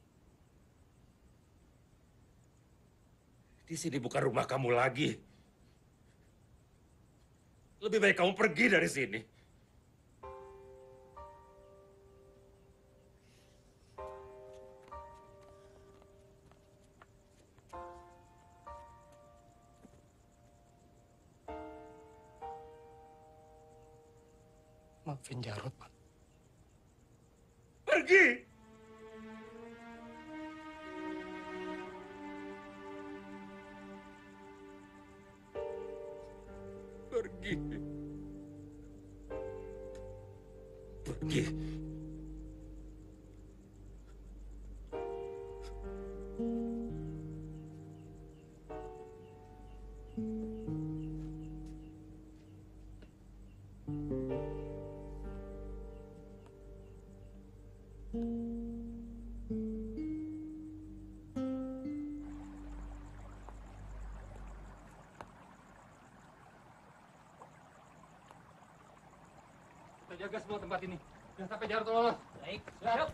Di sini bukan rumah kamu lagi. Lebih baik kamu pergi dari sini. Maafin Jarot, Pak. Pergi! Pergi. Pergi. Kita jaga semua tempat ini. Jangan sampai Jarot lolos. Baik. Siap.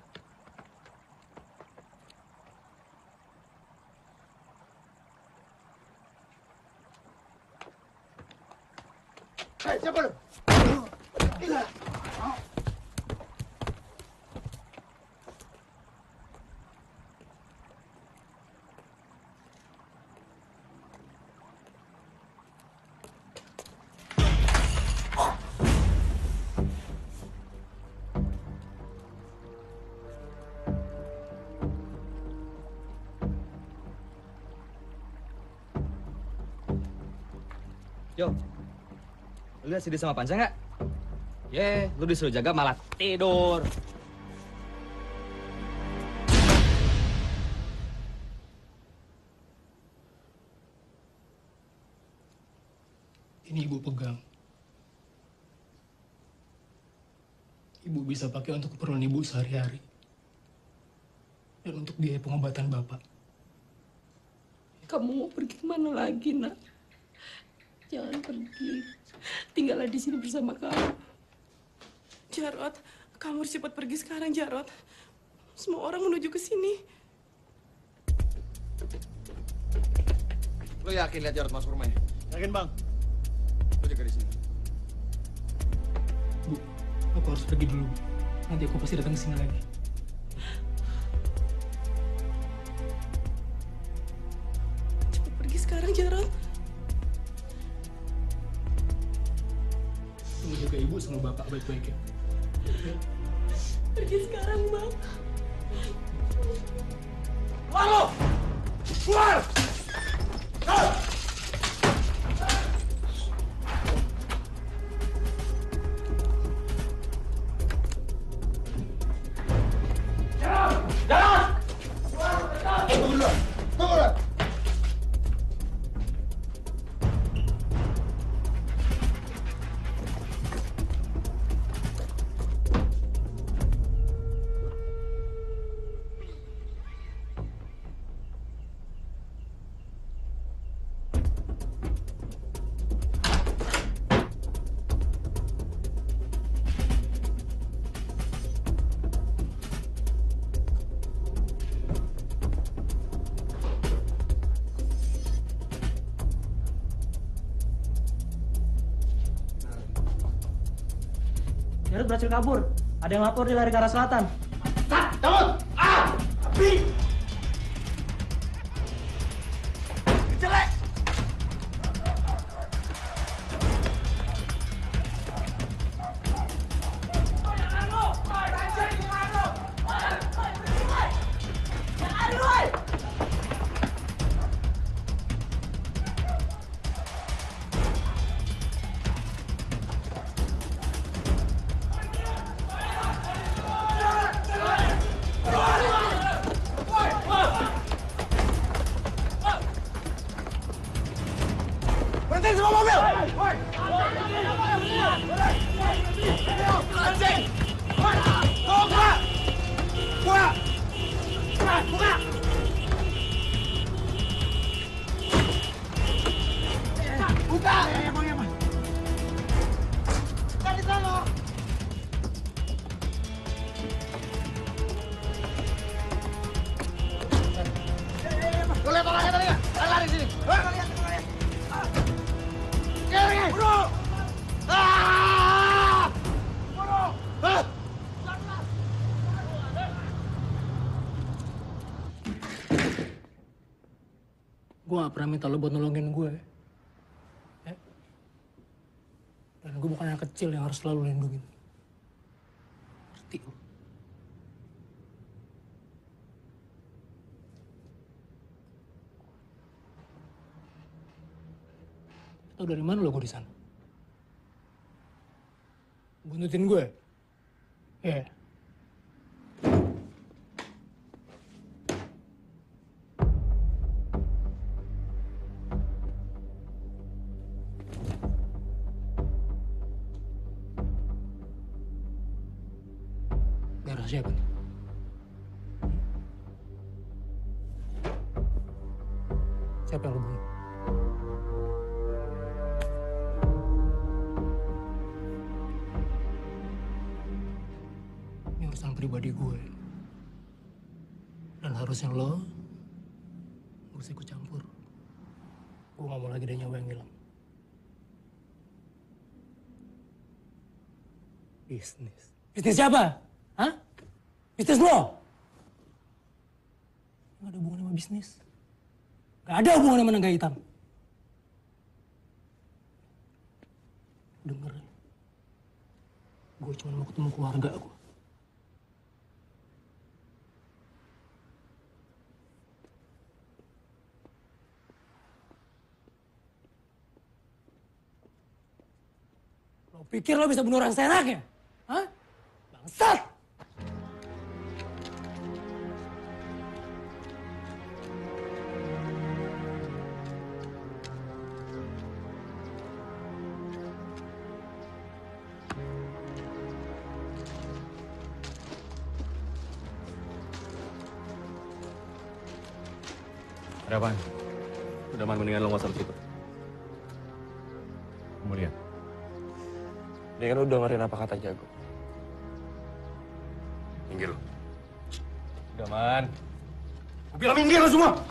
Hei, siapa lu? Gila. Yo, lu lihat Sidi sama Panca nggak? Ye, lu disuruh jaga malah tidur. Ini Ibu pegang. Ibu bisa pakai untuk keperluan Ibu sehari-hari. dan untuk biaya pengobatan Bapak. Kamu mau pergi kemana lagi, nak? Jangan pergi. Tinggallah di sini bersama kamu. Jarot, kamu harus cepat pergi sekarang, Jarot. Semua orang menuju ke sini. Lo yakin lihat Jarot masuk rumahnya? Yakin, Bang. Lo jaga di sini. Bu, aku harus pergi dulu. Nanti aku pasti datang ke sini lagi. Cepat pergi sekarang, Jarot. Tunggu jaga ibu sama bapak baik-baik ya. Pergi sekarang, Bang. Keluar lo! Keluar! Ah! Jarod berhasil kabur. Ada yang lapor dia lari ke arah selatan. Sat, cabut! Ah! Api! Jelek! Berhenti semua mobil! Anjing! Tolong buka! Buka! Buka! Buka! Buka! Buka di sana! Lu lihat orangnya tadi nggak? Lari sini! Kiri! Bunuh! Ah! Bunuh! Ah! Gue gak pernah minta lo buat nolongin gue. Ya? Dan gue bukan anak kecil yang harus selalu lindungin. Ngerti lo? Tau dari mana lo gue di sana? Buntutin gue? Ya. Yeah. Darah siapa nih? Siapa yang lo bunuh? Ini urusan pribadi gue. Dan harusnya lo gak usah ikut campur. Gue gak mau lagi ada nyawa yang hilang. Bisnis. Bisnis siapa? Hah? Bisnis lo? Gak ada hubungan sama bisnis. Gak ada hubungan sama naga hitam. Denger ya. Gue cuma mau ketemu keluarga gue. Lo pikir lo bisa bunuh orang seenaknya? Hah? Bangsat! Ada apaan? Udah man, mendingan lo nggak usah ribut. Kemudian? Mendingan lo dengerin apa kata Jago. Minggir lo. Udah, Man. Gue bilang minggir lo semua!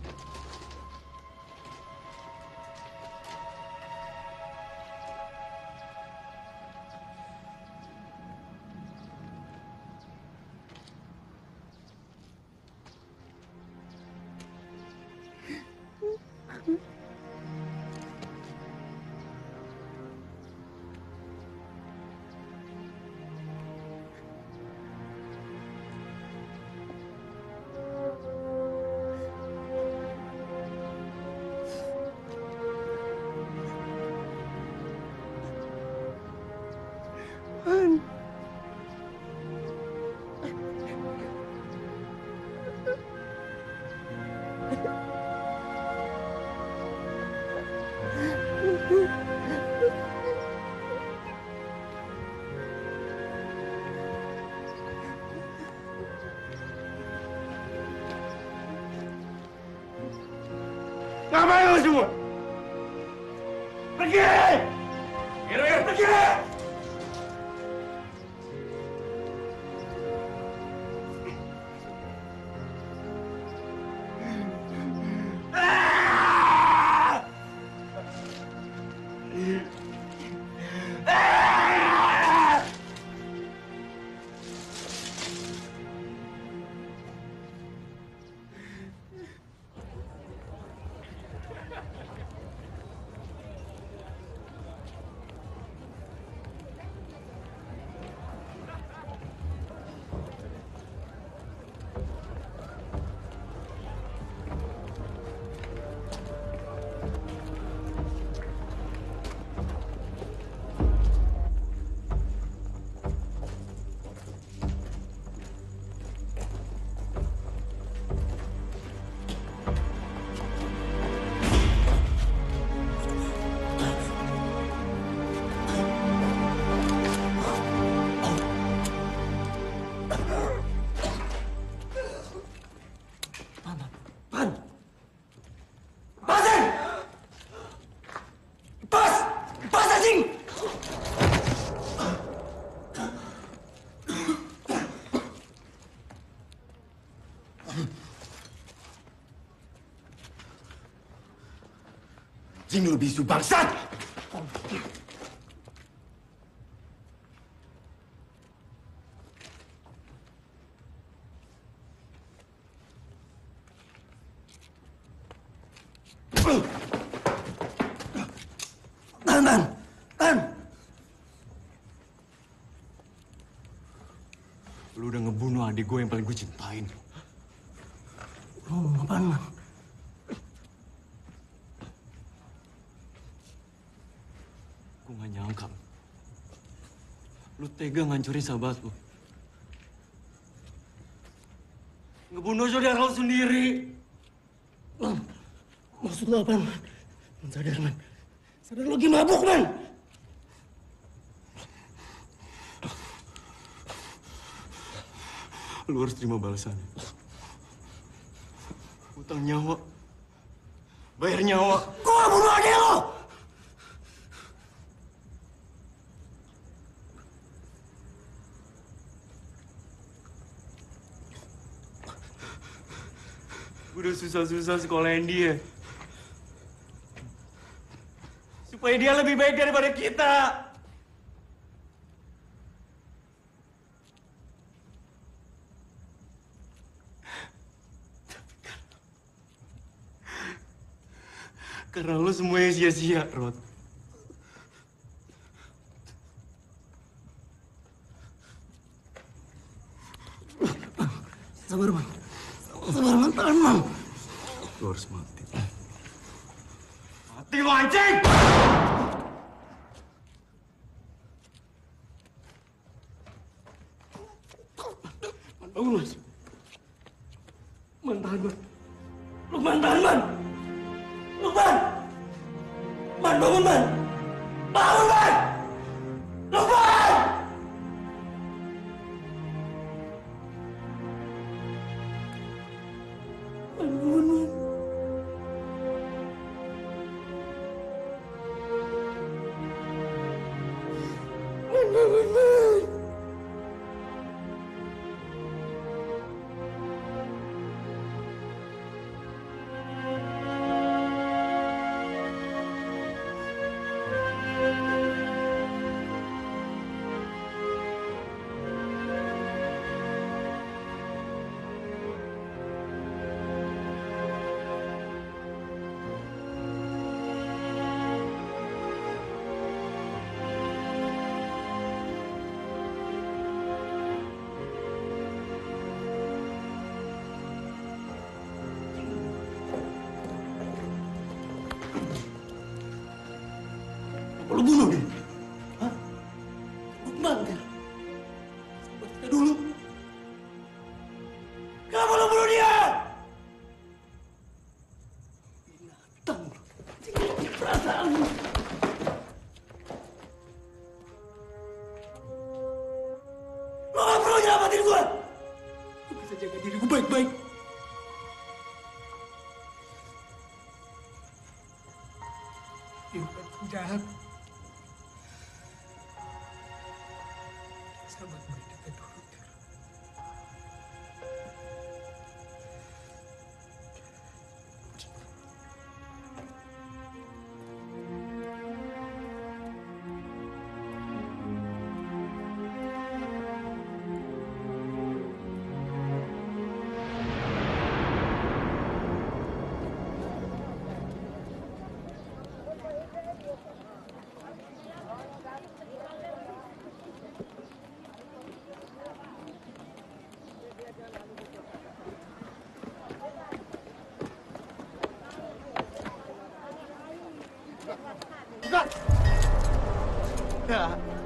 Ngapain lo semua? Pergi! Pergi! Pergi! Jing lu bisu bangsat! Tahan, tahan, tahan! Lu udah ngebunuh adik gue yang paling gue cintain. Lu ngomong apaan, Man? Gue gak nyangka. Lu tega ngancurin sahabat lu. Ngebunuh saudara lu sendiri. Man, maksud lu apaan, Man? Man, sadar, Man. Sadar lu lagi mabuk, Man. Lu harus terima balasannya. Utang nyawa. Bayar nyawa. Gua bunuh adik lu! Udah susah-susah sekolahin dia. Supaya dia lebih baik daripada kita. Karena lu semuanya sia-sia, Rod. Sabar, Man. Sabar, Man. Tahan, Man. Lu harus mati. Mati lu, anjing! Man, bangun, Mas. Man, tahan, Man. Lukman, tahan, Man. Lukman! Man, bangun, Man! Bangun, Man! Lukman! Man, bangun, Man. bangun, men. Lu bunuh dia? Hah? Lu kemana dia? Sahabat kita dulu. Kenapa lu bunuh dia? Binatang lu. Tinggal perasaan lu. Lu gak perlu nyelamatin gua. Lu bisa jaga diri gua baik-baik. Dia bukan penjahat. Sahabat baik kita dulu. Bukan! Ya.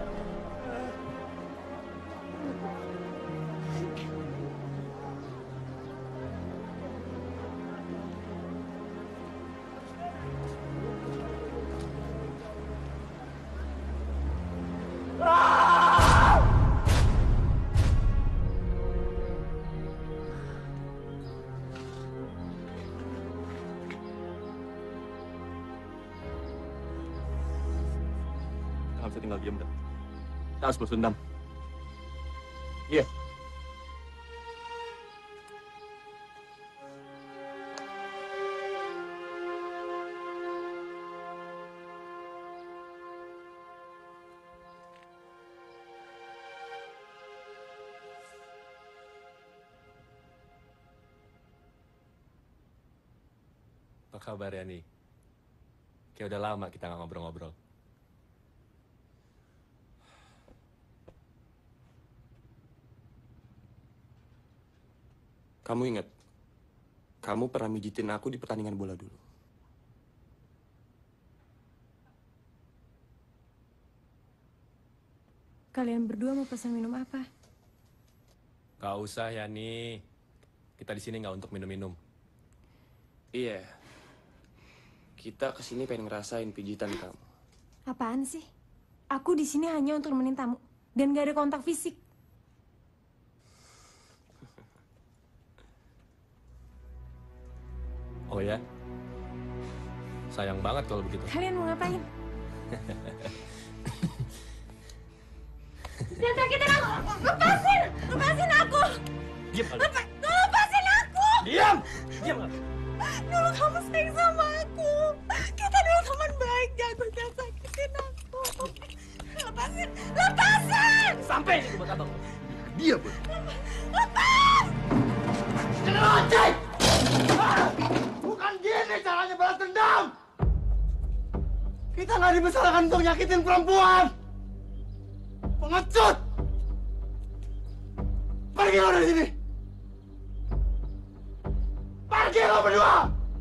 Kita nggak bisa tinggal diam, Dan. Kita harus balas dendam. Iya. Apa kabar ya nih? Kayak udah lama kita nggak ngobrol-ngobrol. Kamu ingat, kamu pernah mijitin aku di pertandingan bola dulu. Kalian berdua mau pesan minum apa? Gak usah ya nih. Kita di sini nggak untuk minum-minum. Iya. Kita kesini pengen ngerasain pijitan kamu. Apaan sih? Aku di sini hanya untuk nemenin tamu dan gak ada kontak fisik. Oh ya? Sayang banget kalau begitu. Kalian mau ngapain? Jangan sakitin aku! Lepasin! Lepasin aku! Diam, Lepa lepasin aku! Diam! Diam, Dulu kamu sayang sama aku. Kita dulu teman baik. Jangan jangan sakitin aku. Lepasin! Lepasin! Sampai sini buat abang. Dia, Bu. Lepas! Jangan lonceng! Bukan gini caranya balas dendam! Kita nggak dibesarkan untuk nyakitin perempuan! Pengecut! Pergi lo dari sini! Pergi lo berdua!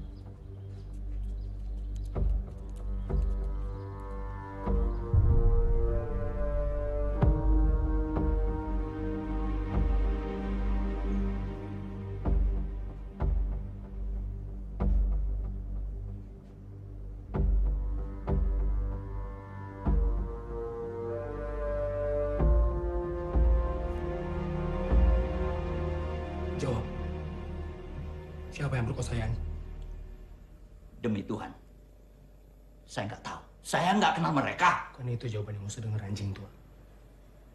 Jawab. Siapa yang perkosa Yani? Demi Tuhan, saya nggak tahu. Saya nggak kenal mereka. Kan itu jawaban yang usah denger anjing tua.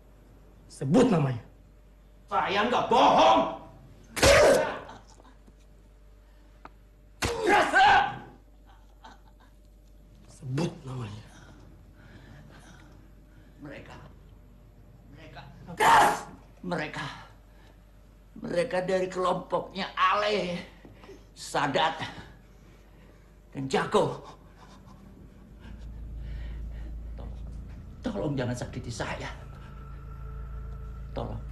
Sebut namanya. Saya nggak bohong. Sebut namanya. Mereka, mereka, keras! Mereka, mereka dari kelompoknya Ale, Sadat, dan Jago. Tolong, tolong jangan sakiti saya. Tolong.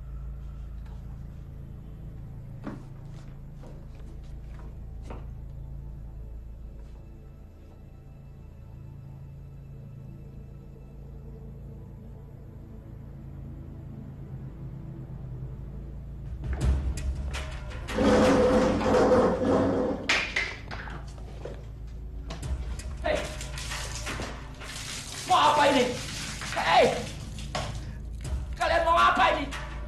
Mau apa ini? Hei! Kalian mau apa ini?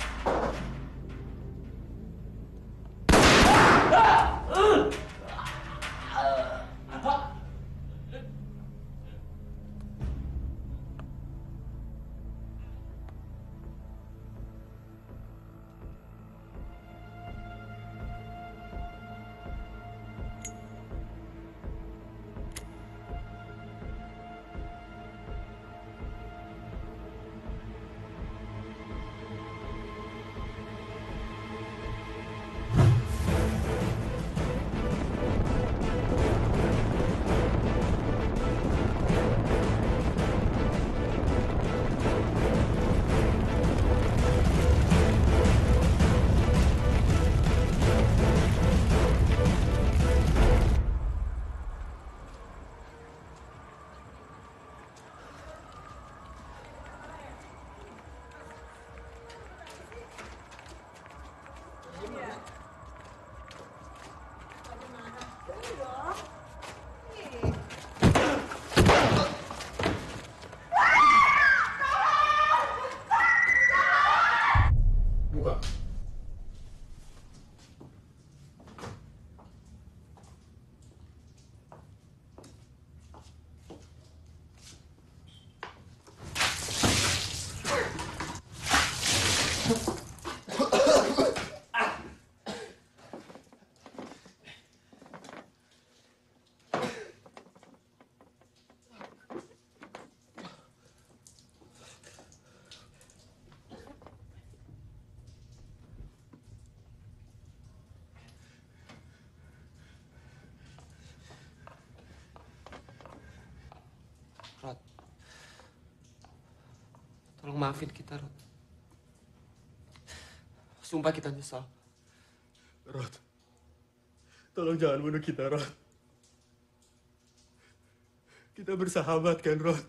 Buka. Rod, tolong maafin kita, Rod. Sumpah kita nyesal. Rod, tolong jangan bunuh kita, Rod. Kita bersahabat kan, Rod?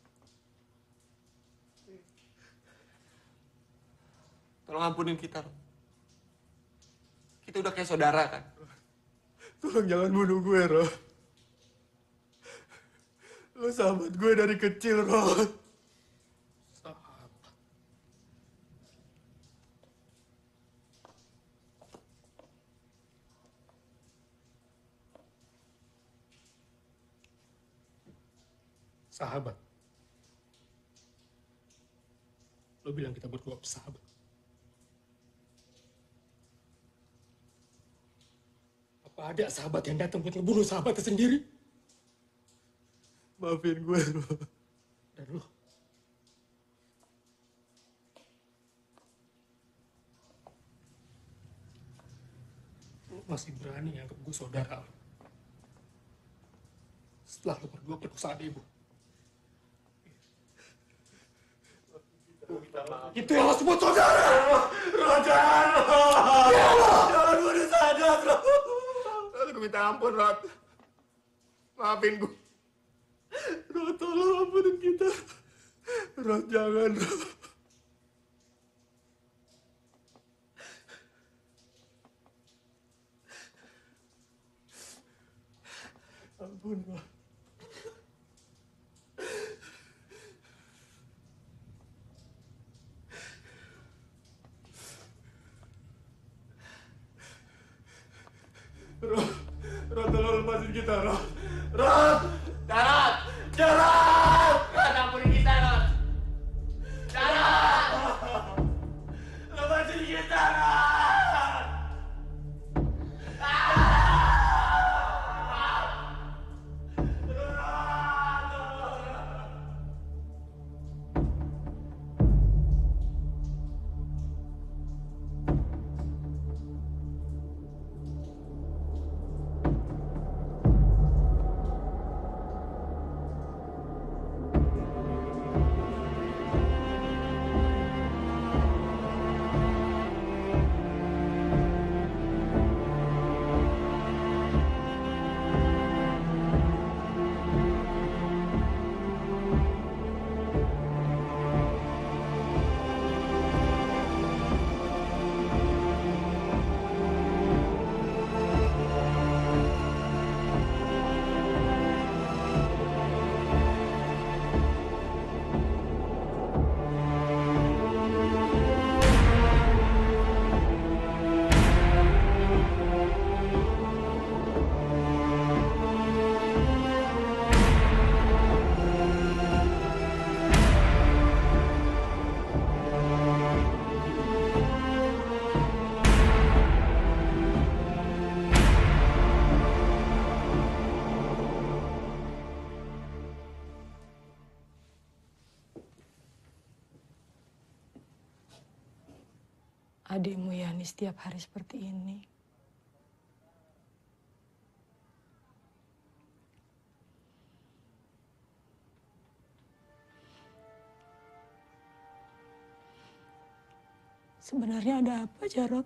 Tolong ampunin kita, Rod. Kita udah kayak saudara, kan? Tolong jangan bunuh gue, Rod. Lo sahabat gue dari kecil, Rod. Sahabat. Sahabat. Lo bilang kita berdua bersahabat. Apa ada sahabat yang datang buat ngebunuh sahabatnya sendiri? Maafin gue, Rod. Dan lo, lo masih berani anggap gue saudara lo. Setelah lo berdua berdosa ibu. Itu yang lo sebut saudara! Rod, jangan, Rod! Jangan bunuh Sadat, Rod! Rod, gue minta ampun, Rod. Maafin gue. Rod, tolong ampunin kita. Rod, jangan, Rod. Ampun, Rod. Rod, Rod, tolong lepasin kita, Rod. Rod! Darat! Darat! Rod, ampunin kita, Rod! Darat! adikmu Yani setiap hari seperti ini. Sebenarnya ada apa, Jarot?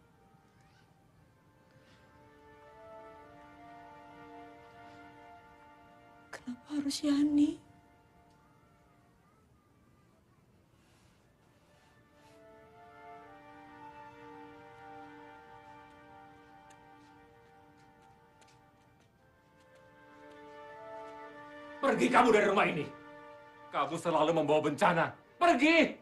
Kenapa harus Yani? Pergi kamu dari rumah ini. Kamu selalu membawa bencana. Pergi!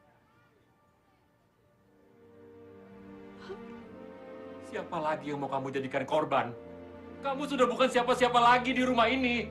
Siapa lagi yang mau kamu jadikan korban? Kamu sudah bukan siapa-siapa lagi di rumah ini.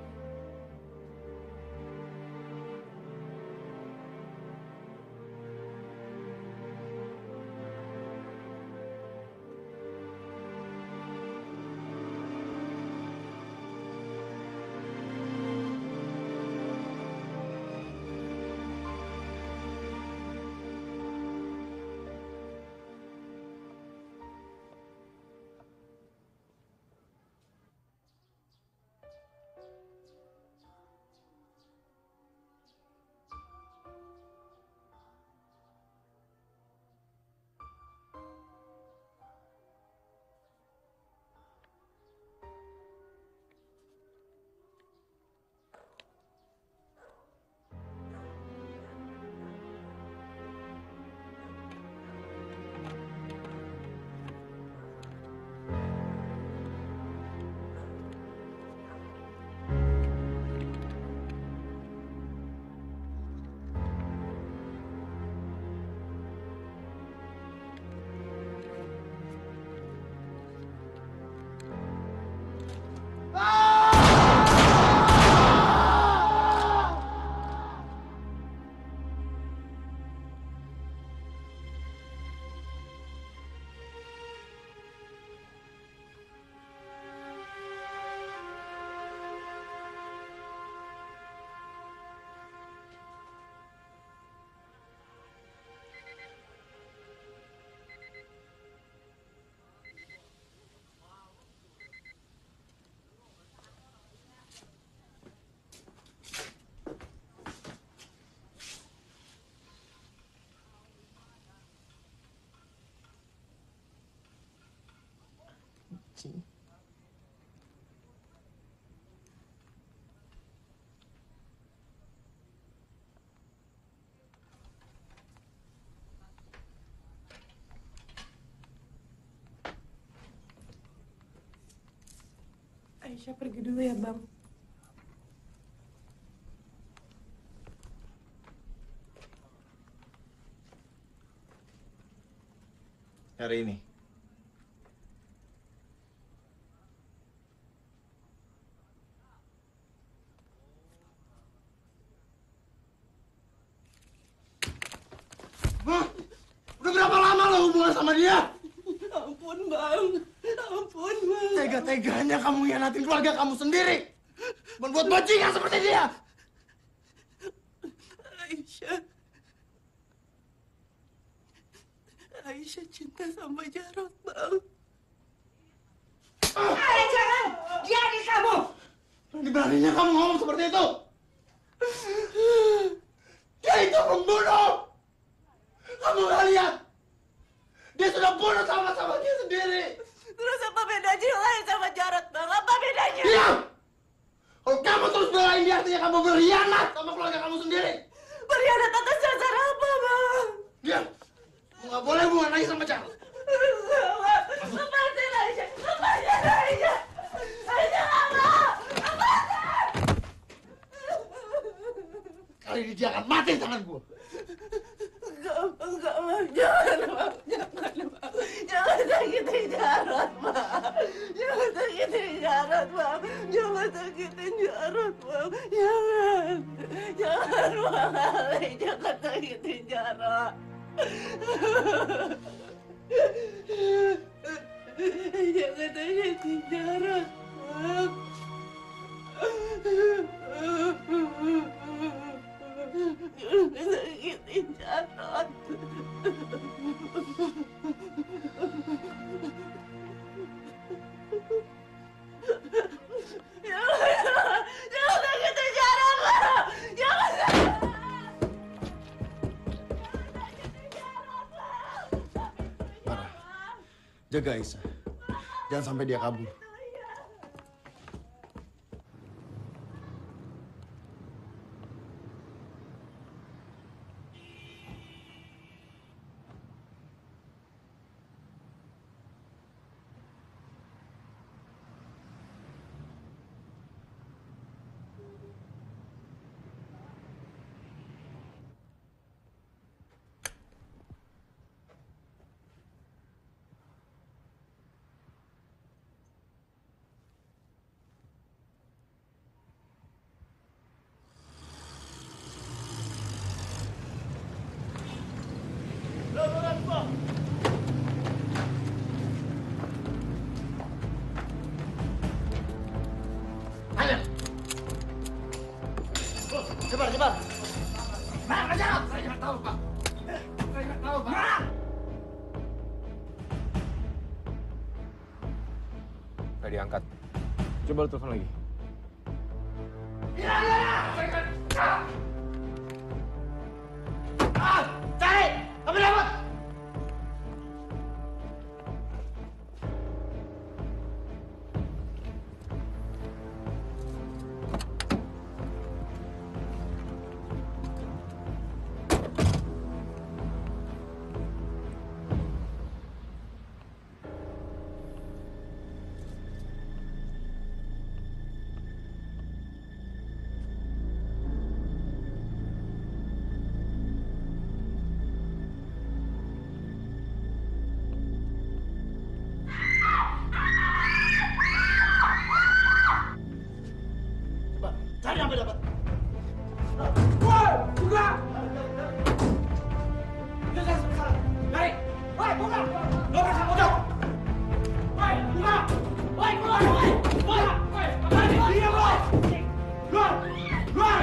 Aisyah pergi dulu ya, Bang. Hari ini. Hah? Udah berapa lama lo hubungan sama dia? Ampun, Bang. Ampun, Bang. Tega-teganya kamu hianatin keluarga kamu sendiri. Membuat bajingan seperti dia. Aisyah. Aisyah cinta sama Jarot, Bang. Eh, jangan! Dia adik kamu! Berani-beraninya kamu ngomong seperti itu? Dia itu pembunuh! Kamu gak lihat? Dia sudah bunuh sama-sama dia sendiri! Terus apa bedanya lain sama Jarot, Bang? Apa bedanya? Diam! Kalau kamu terus belain dia, artinya kamu berkhianat sama keluarga kamu sendiri! Berkhianat atas dasar apa, Bang? Diam! Kamu gak boleh hubungan lagi sama Jarot! Lepasin Aisyah! Lepasin Aisyah! Aisyah nggak mau! Lepasin! Kali ini dia akan mati di tangan gua! Enggak, enggak, Bang. Jangan, Bang. Jangan, Bang. Jangan sakitin Jarot, Bang. Jangan sakitin Jarot, Bang. Jangan sakitin Jarot, Bang. Jangan. Jangan, Bang. Ali. Jangan sakitin Jarot. Jangan sakitin Jarot, Bang. Jangan sakitin Jarot. Jaga Aisyah. Jangan sampai dia kabur. Cepat, cepat. Nah, aja. Saya nggak tahu, Pak. Saya nggak tahu, Pak. Nggak diangkat. Coba lu telepon lagi. Iya, iya, iya. Saya nggak tahu. Ah, cari. Kami dapat. Cari sampai dapat. Woi, buka! Buka sekarang. Cari. Woi, buka! Dobrak sama pojok. Woi, buka! Woi, keluar, woi! Woi, woi, apaan ini? Diam, woi! Keluar! Keluar!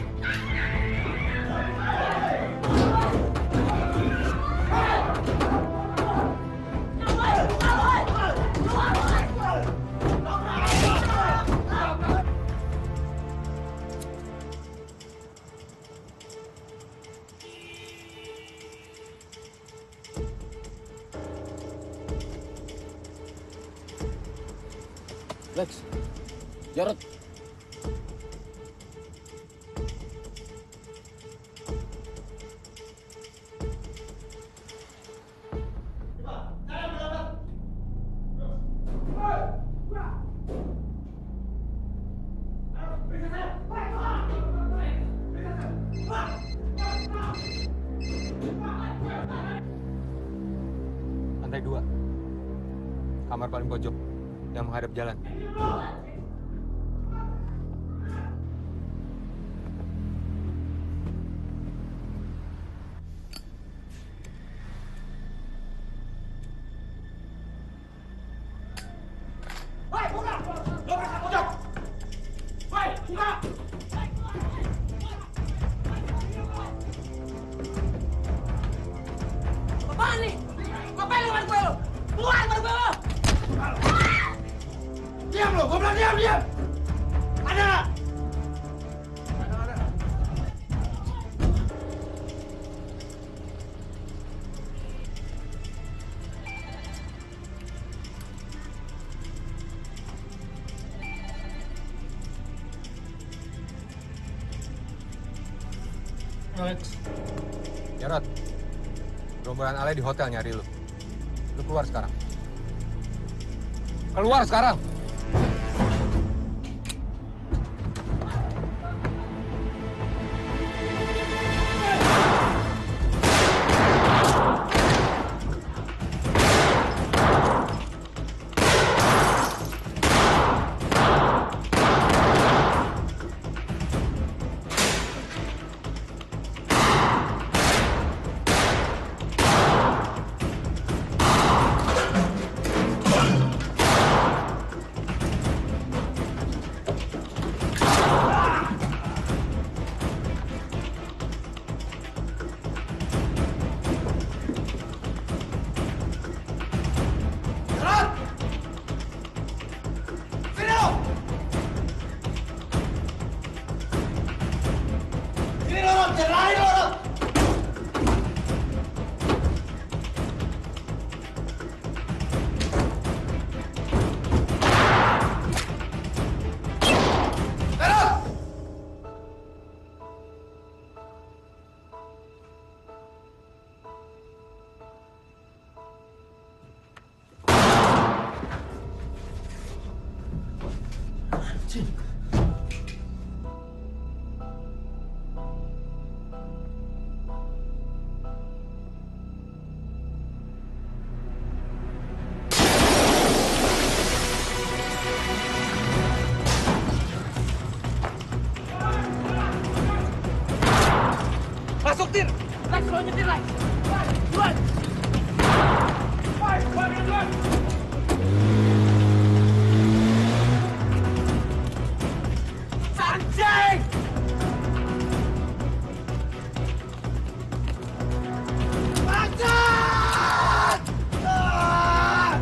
Lex, Jarod. Lantai dua, kamar paling pojok yang menghadap jalan. Woi, buka! Dobrak sama pojok. Woi, buka! Apaan nih? Ngapain lu main gue lu? Keluar dari gue lu! Diam lo, gue bilang diam, diam! Ada nggak? Ada, ada. Alex. Jarod, gerombolan Ale di hotel nyari lu. Lu keluar sekarang. Keluar sekarang! Masuk, Tir! Lex, lo nyetir, Lex! Lex, duluan! Lex, duluan, duluan! Anjing! Lanjut! Ah!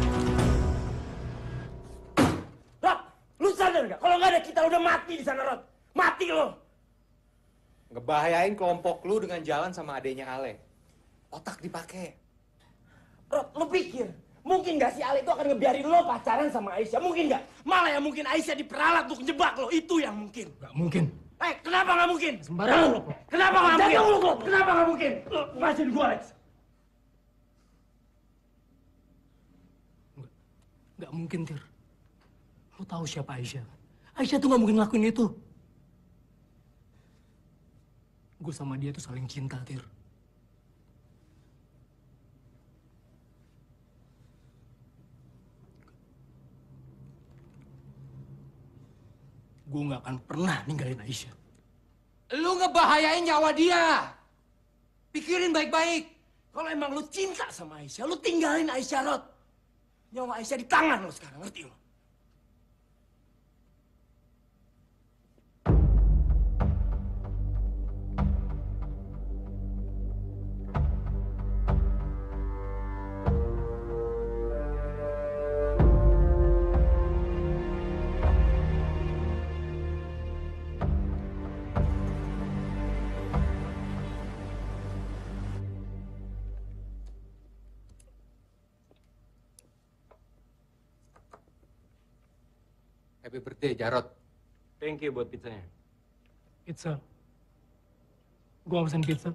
Rod, lu sadar nggak? Kalau nggak ada kita udah mati di sana, Rod. Mati lo. Ngebahayain kelompok lu dengan jalan sama adenya Ale. Otak dipakai. Rod, lu pikir mungkin nggak si Ale itu akan ngebiarin lo pacaran sama Aisyah? Mungkin nggak? Malah yang mungkin Aisyah diperalat untuk jebak lo. Itu yang mungkin. Nggak mungkin. Eh, kenapa nggak mungkin? Sembarangan lo. Kenapa nggak mungkin? Jangan lu, kenapa nggak mungkin? Lo lepasin gua, Lex. Nggak mungkin, Tir. Lo tahu siapa Aisyah? Aisyah tuh nggak mungkin ngelakuin itu. Gue sama dia tuh saling cinta, Tir. Gue nggak akan pernah ninggalin Aisyah. Lu ngebahayain nyawa dia. Pikirin baik-baik. Kalau emang lu cinta sama Aisyah, lu tinggalin Aisyah, Rod. Nyawa Aisyah di tangan lo sekarang, ngerti lo? Happy birthday, Jarot. Thank you buat pizzanya. Pizza. Gue mau pesen pizza.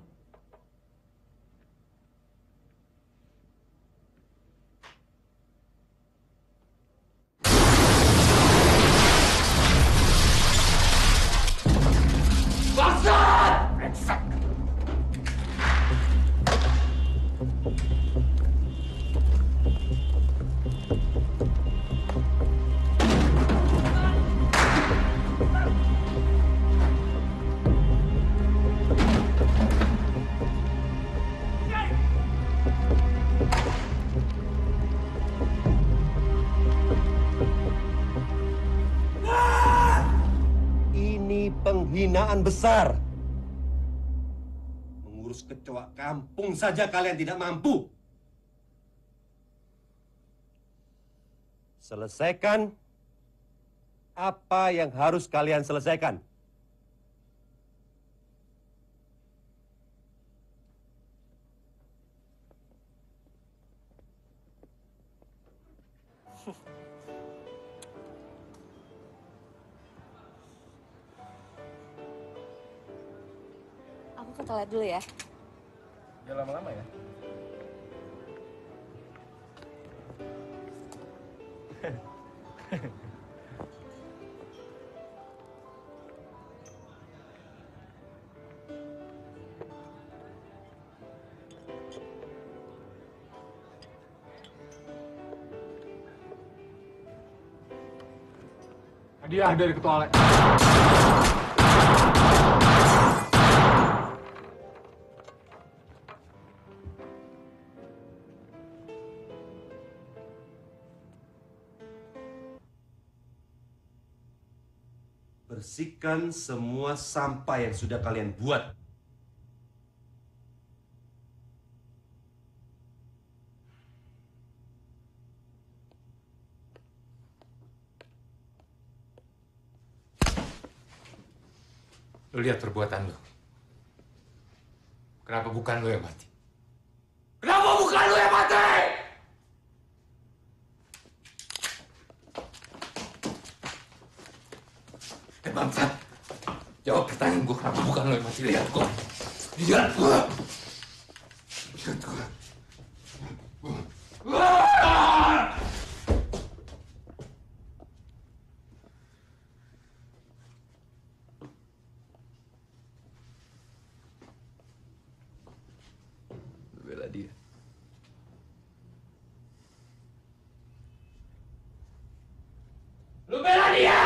Bangsat! Bangsat! Ini penghinaan besar. Mengurus kecoa kampung saja kalian tidak mampu. Selesaikan apa yang harus kalian selesaikan. Aku ke toilet dulu ya. Jangan lama-lama ya. Hadiah dari ketua Ale. Bersihkan semua sampah yang sudah kalian buat. Lu lihat perbuatan lu. Kenapa bukan lu yang mati? Kenapa bukan lu yang mati? Eh bangsat, jawab pertanyaan gua, kenapa bukan lu yang mati? Lihat gua. Lihat gua. Lihat gua. Ah! Bela dia. Lu bela dia!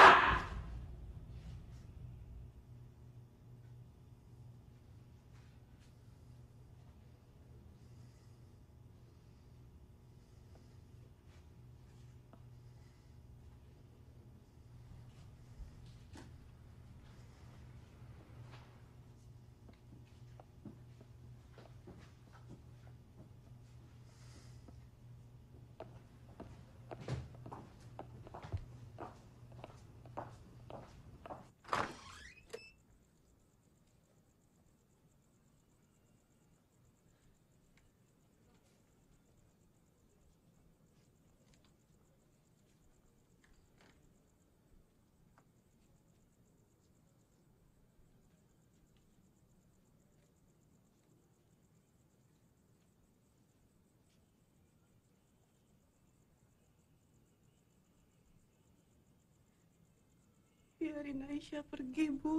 Biarin Aisyah pergi, Bu.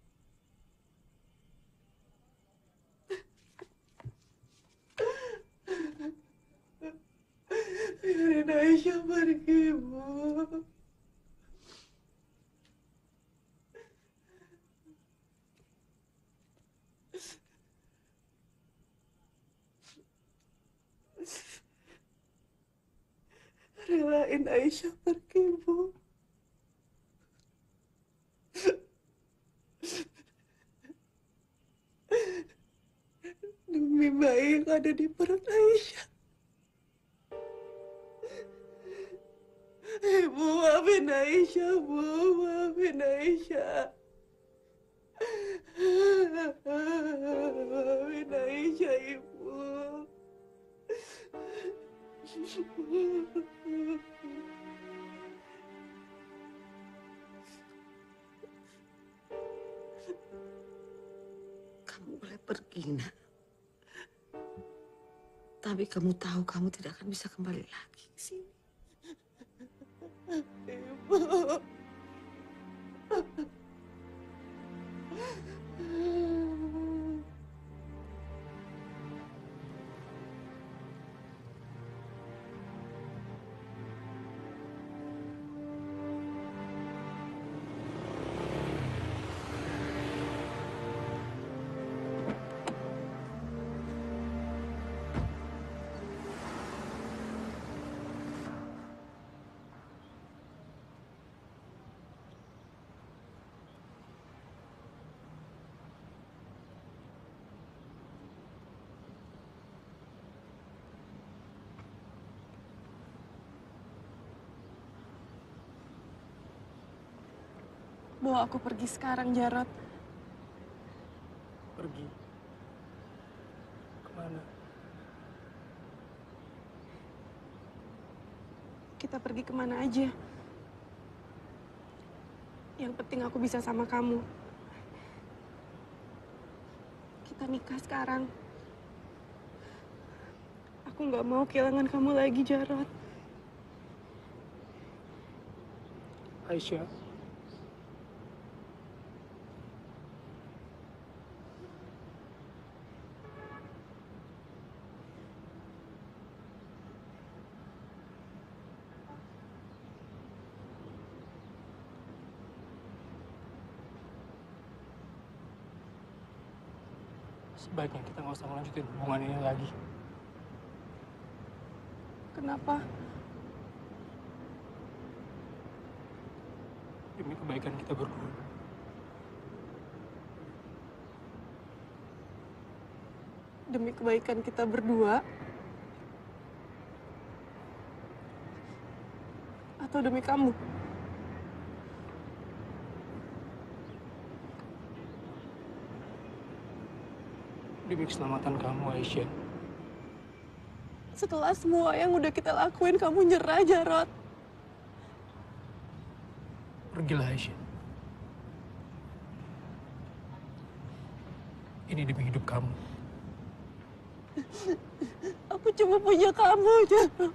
Biarin Aisyah pergi, Bu. Relain Aisyah pergi, Bu. Demi bayi yang ada di perut Aisyah. Ibu, maafin Aisyah, Bu. Maafin Aisyah. Maafin Aisyah, Ibu. Kamu boleh pergi, nak. Tapi kamu tahu kamu tidak akan bisa kembali lagi ke sini. Ibu. Bawa aku pergi sekarang, Jarot. Pergi? Kemana? Kita pergi kemana aja. Yang penting aku bisa sama kamu. Kita nikah sekarang. Aku nggak mau kehilangan kamu lagi, Jarot. Aisyah. Sebaiknya kita nggak usah melanjutin hubungan ini lagi. Kenapa? Demi kebaikan kita berdua. Demi kebaikan kita berdua? Atau demi kamu? Demi keselamatan kamu, Aisyah. Setelah semua yang udah kita lakuin, kamu nyerah, Jarot. Pergilah, Aisyah. Ini demi hidup kamu. Aku cuma punya kamu, Jarot.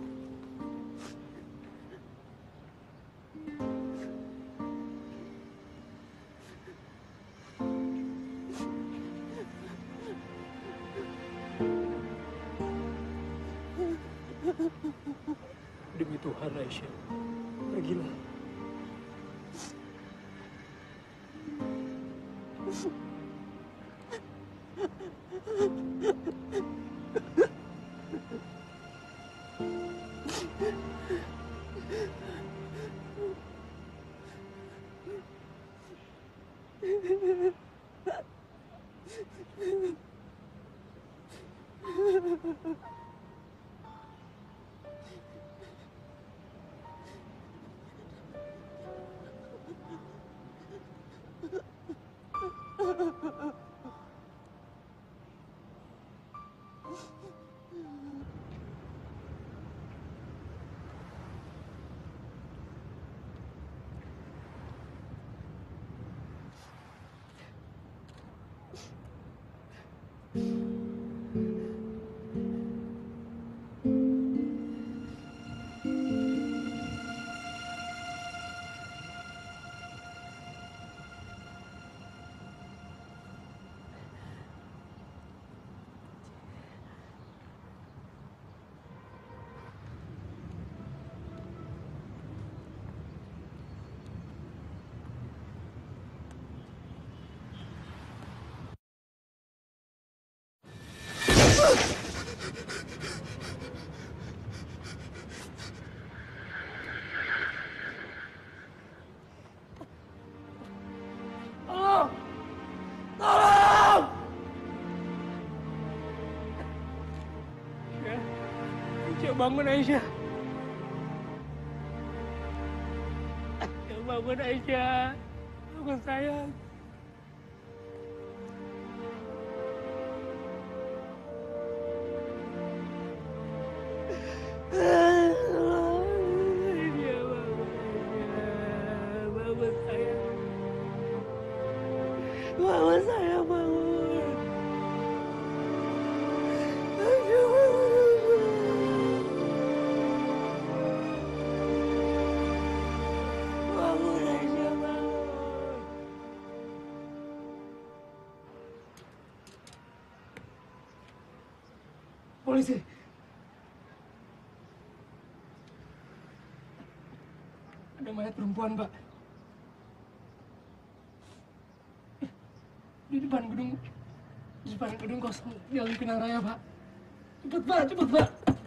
Demi Tuhan, Aisyah. Pergilah. Tolong! Tolong! Aisyah, Aisyah bangun Aisyah. Aisyah bangun Aisyah. Bangun sayang. Aisyah bangun Aisyah. Bangun sayang. Bangun sayang bangun. Aisyah bangun. Bangun Aisyah bangun. Polisi. Ada mayat perempuan, Pak. Di depan gedung, di depan gedung kosong Jalan Pinang Raya, Pak. Cepet, Pak, cepet, Pak.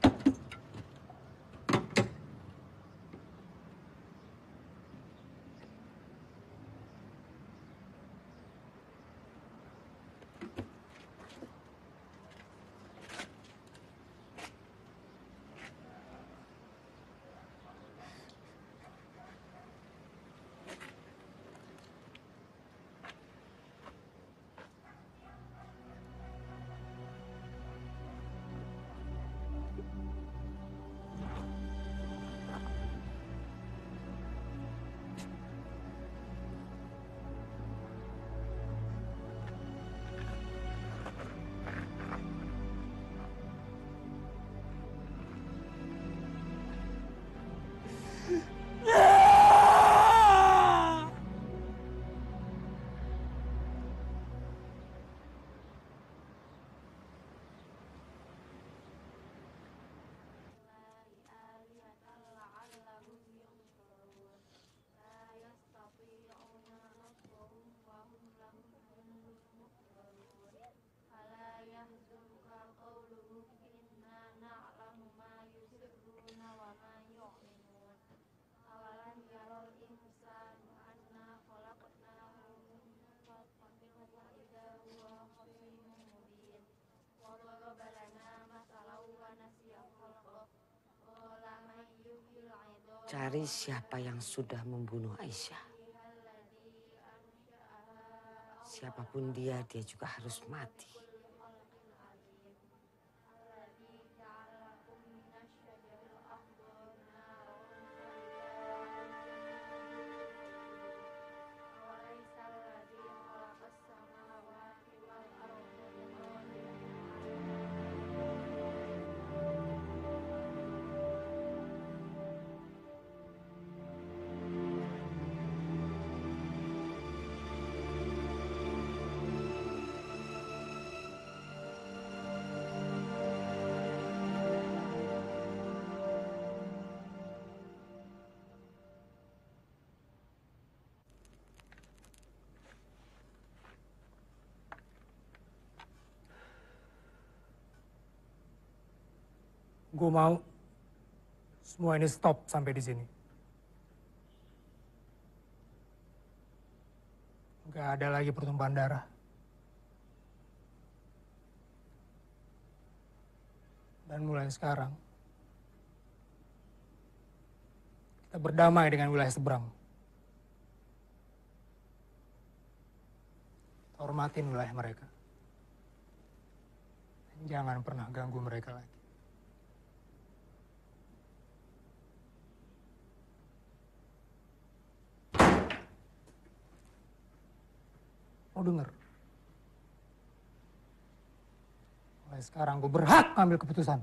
Cari siapa yang sudah membunuh Aisyah. Siapapun dia, dia juga harus mati. Gue mau semua ini stop sampai di sini. Gak ada lagi pertumpahan darah. Dan mulai sekarang, kita berdamai dengan wilayah seberang. Hormatin wilayah mereka. Dan jangan pernah ganggu mereka lagi. Mau denger? Mulai sekarang gue berhak ngambil keputusan.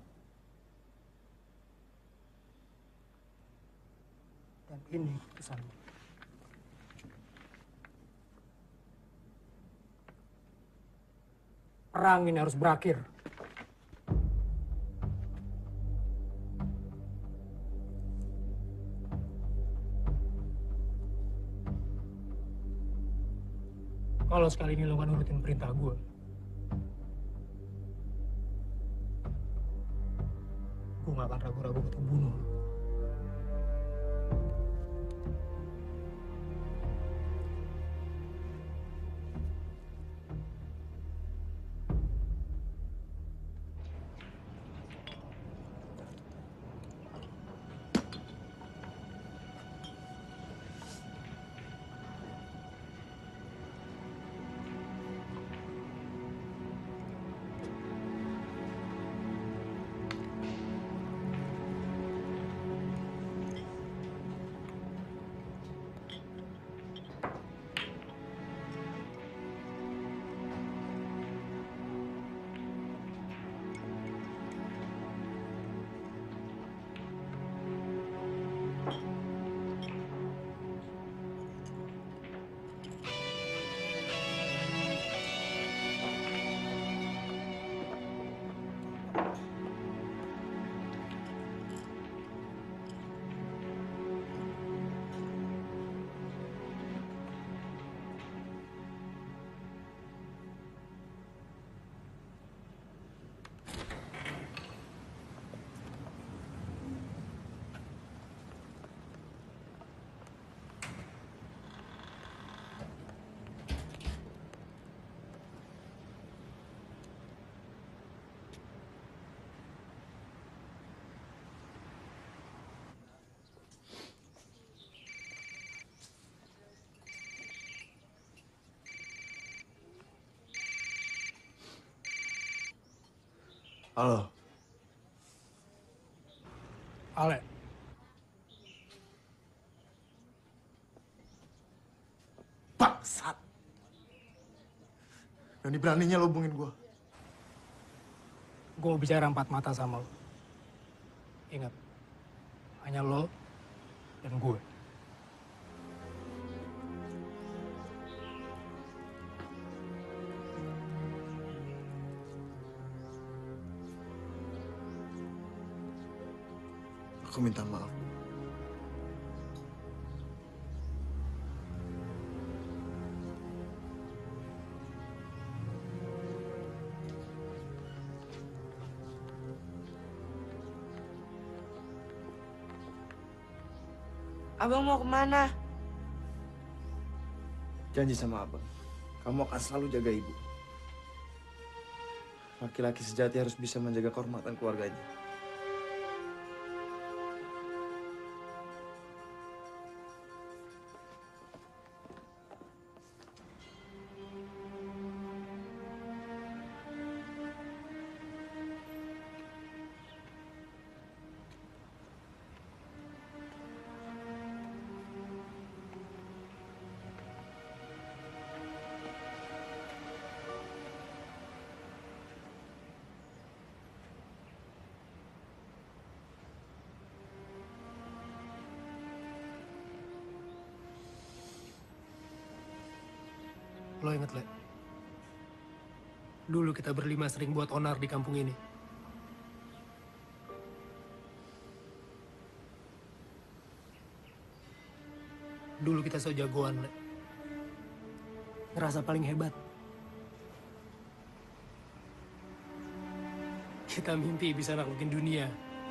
Dan ini keputusan gue. Perang ini harus berakhir. Kalau sekali ini lo kan nurutin perintah gue, gue gak akan ragu-ragu untuk bunuh lo. Halo. Ale. Bangsat. Berani beraninya lo hubungin gue. Gue bicara empat mata sama lo. Ingat, hanya lo dan gue. Aku minta maaf. Abang mau kemana? Janji sama abang, kamu akan selalu jaga ibu. Laki-laki sejati harus bisa menjaga kehormatan keluarganya. Lo inget, Le? Dulu kita berlima sering buat onar di kampung ini. Dulu kita so jagoan, Le. Ngerasa paling hebat. Kita mimpi bisa naklukin dunia.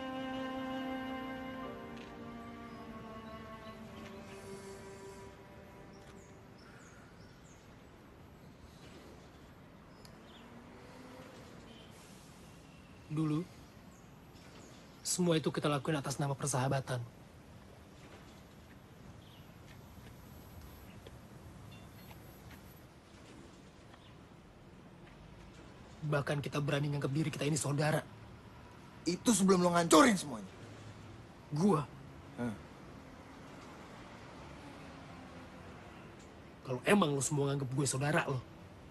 Dulu, semua itu kita lakuin atas nama persahabatan. Bahkan kita berani nganggap diri kita ini saudara. Itu sebelum lo ngancurin semuanya. Gua. Hmm. Kalau emang lo semua nganggap gue saudara lo,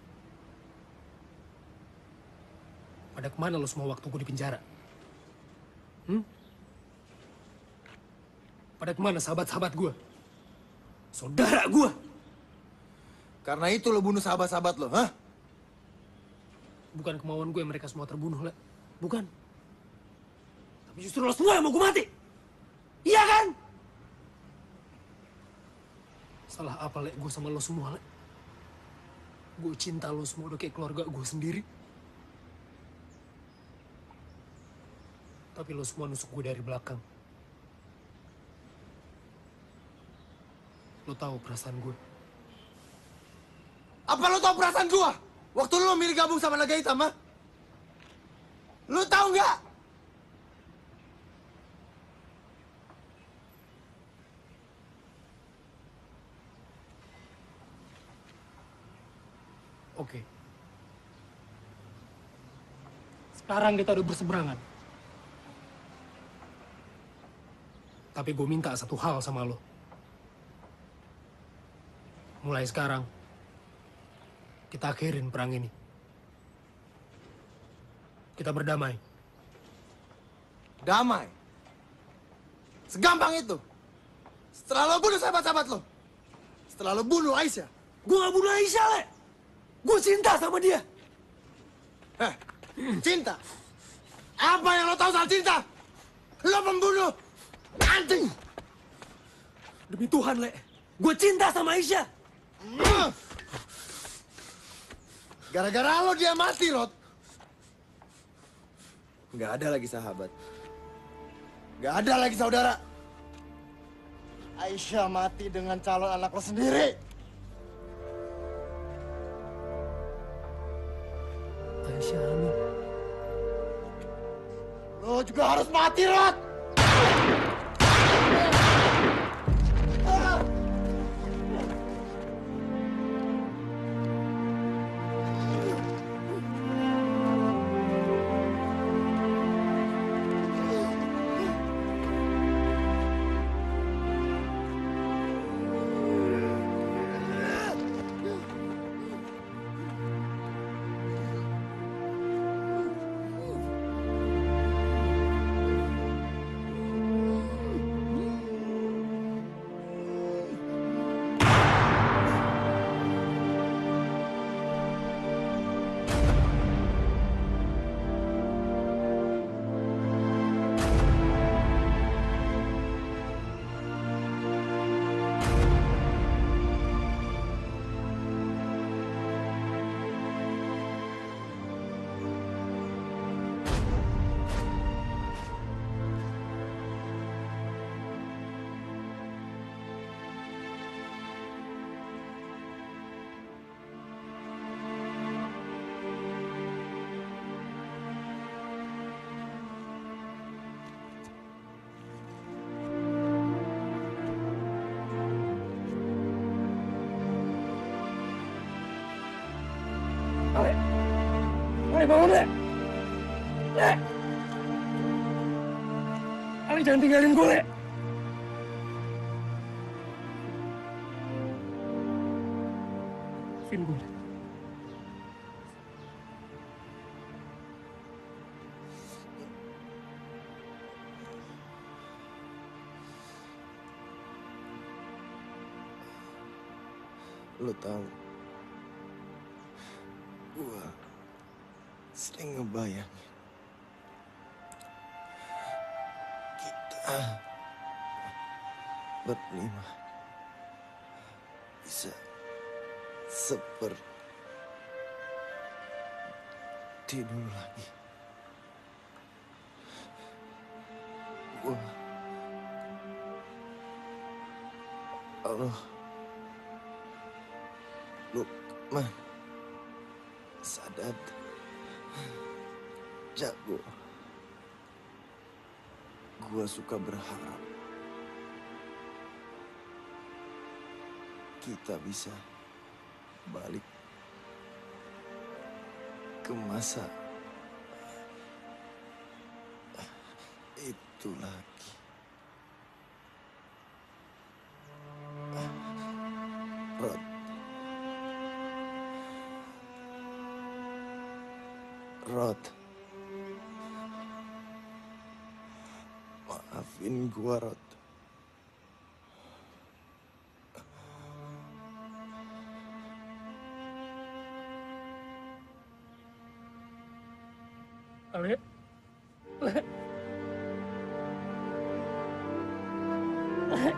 pada kemana lo semua waktu gue di penjara? Hmm? Pada kemana sahabat-sahabat gue? Saudara gue! Karena itu lo bunuh sahabat-sahabat lo, hah? Bukan kemauan gue mereka semua terbunuh, Le. Bukan. Tapi justru lo semua yang mau gue mati. Iya kan? Salah apa, Le, gue sama lo semua, Le? Gue cinta lo semua udah kayak keluarga gue sendiri. Tapi lo semua nusuk gue dari belakang. Lo tahu perasaan gue. Apa lo tahu perasaan gua? Waktu lo milih gabung sama Naga Hitam, ha? Lo tahu nggak? Oke. Sekarang kita udah berseberangan. Tapi gue minta satu hal sama lo. Mulai sekarang, kita akhirin perang ini. Kita berdamai. Damai? Segampang itu? Setelah lo bunuh sahabat-sahabat lo? Setelah lo bunuh Aisyah? Gue gak bunuh Aisyah, Le! Gue cinta sama dia! Eh, cinta? Apa yang lo tahu soal cinta? Lo pembunuh! Anjing! Demi Tuhan, Le! Gue cinta sama Aisyah! Gara-gara lo dia mati, Rod. Gak ada lagi sahabat. Gak ada lagi saudara. Aisyah mati dengan calon anak lo sendiri. Aisyah hamil. Lo juga harus mati, Rod. Ale, Ale bangun, Le. Le. Ale jangan tinggalin gue, Le. Maafin gue. Lo tahu, gua sering ngebayangin kita berlima bisa seperti dulu lagi. Gua, Allah, Lukman, Sadat, Jago. Gua suka berharap kita bisa balik ke masa itu lagi. Rod, Rod, maafin gua, Rod. Ale, Ale, Ale.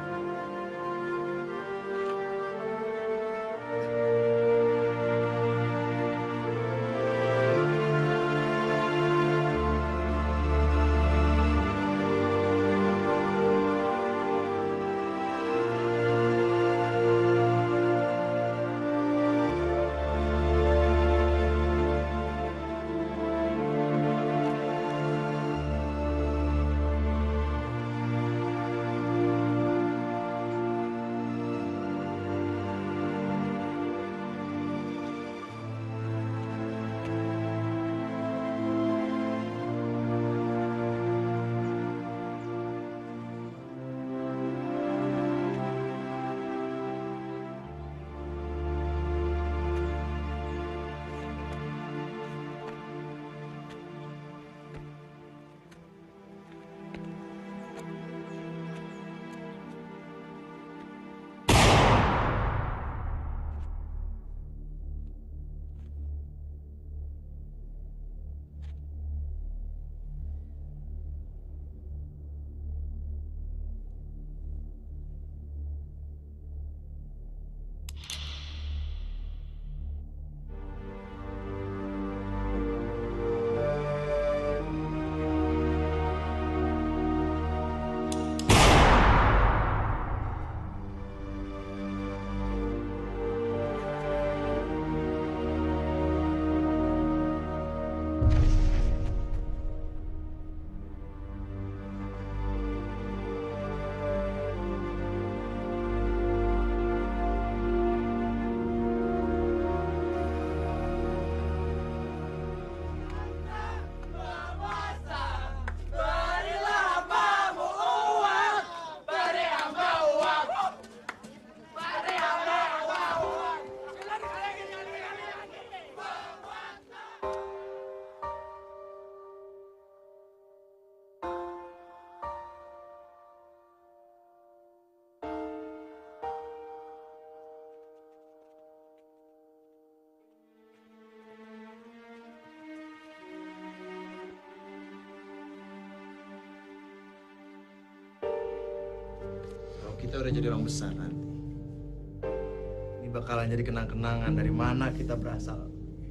kita udah jadi orang besar nanti, ini bakalan jadi kenang-kenangan dari mana kita berasal.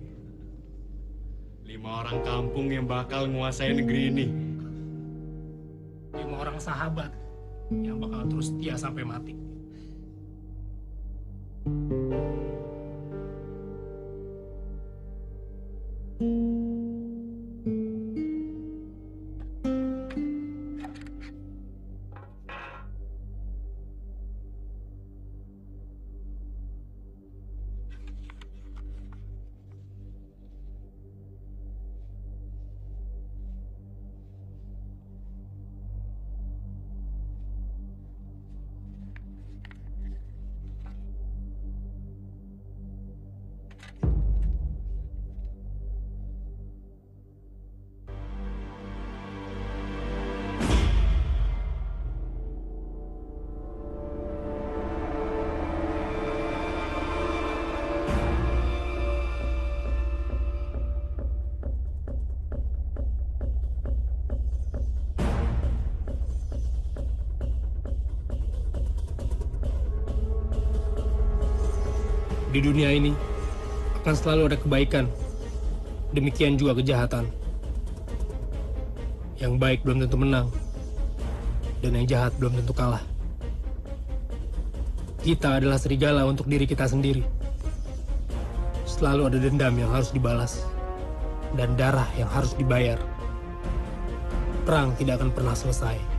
Lima orang kampung yang bakal nguasain negeri ini. Lima orang sahabat yang bakal terus setia sampai mati. Di dunia ini akan selalu ada kebaikan, demikian juga kejahatan. Yang baik belum tentu menang, dan yang jahat belum tentu kalah. Kita adalah serigala untuk diri kita sendiri. Selalu ada dendam yang harus dibalas, dan darah yang harus dibayar. Perang tidak akan pernah selesai.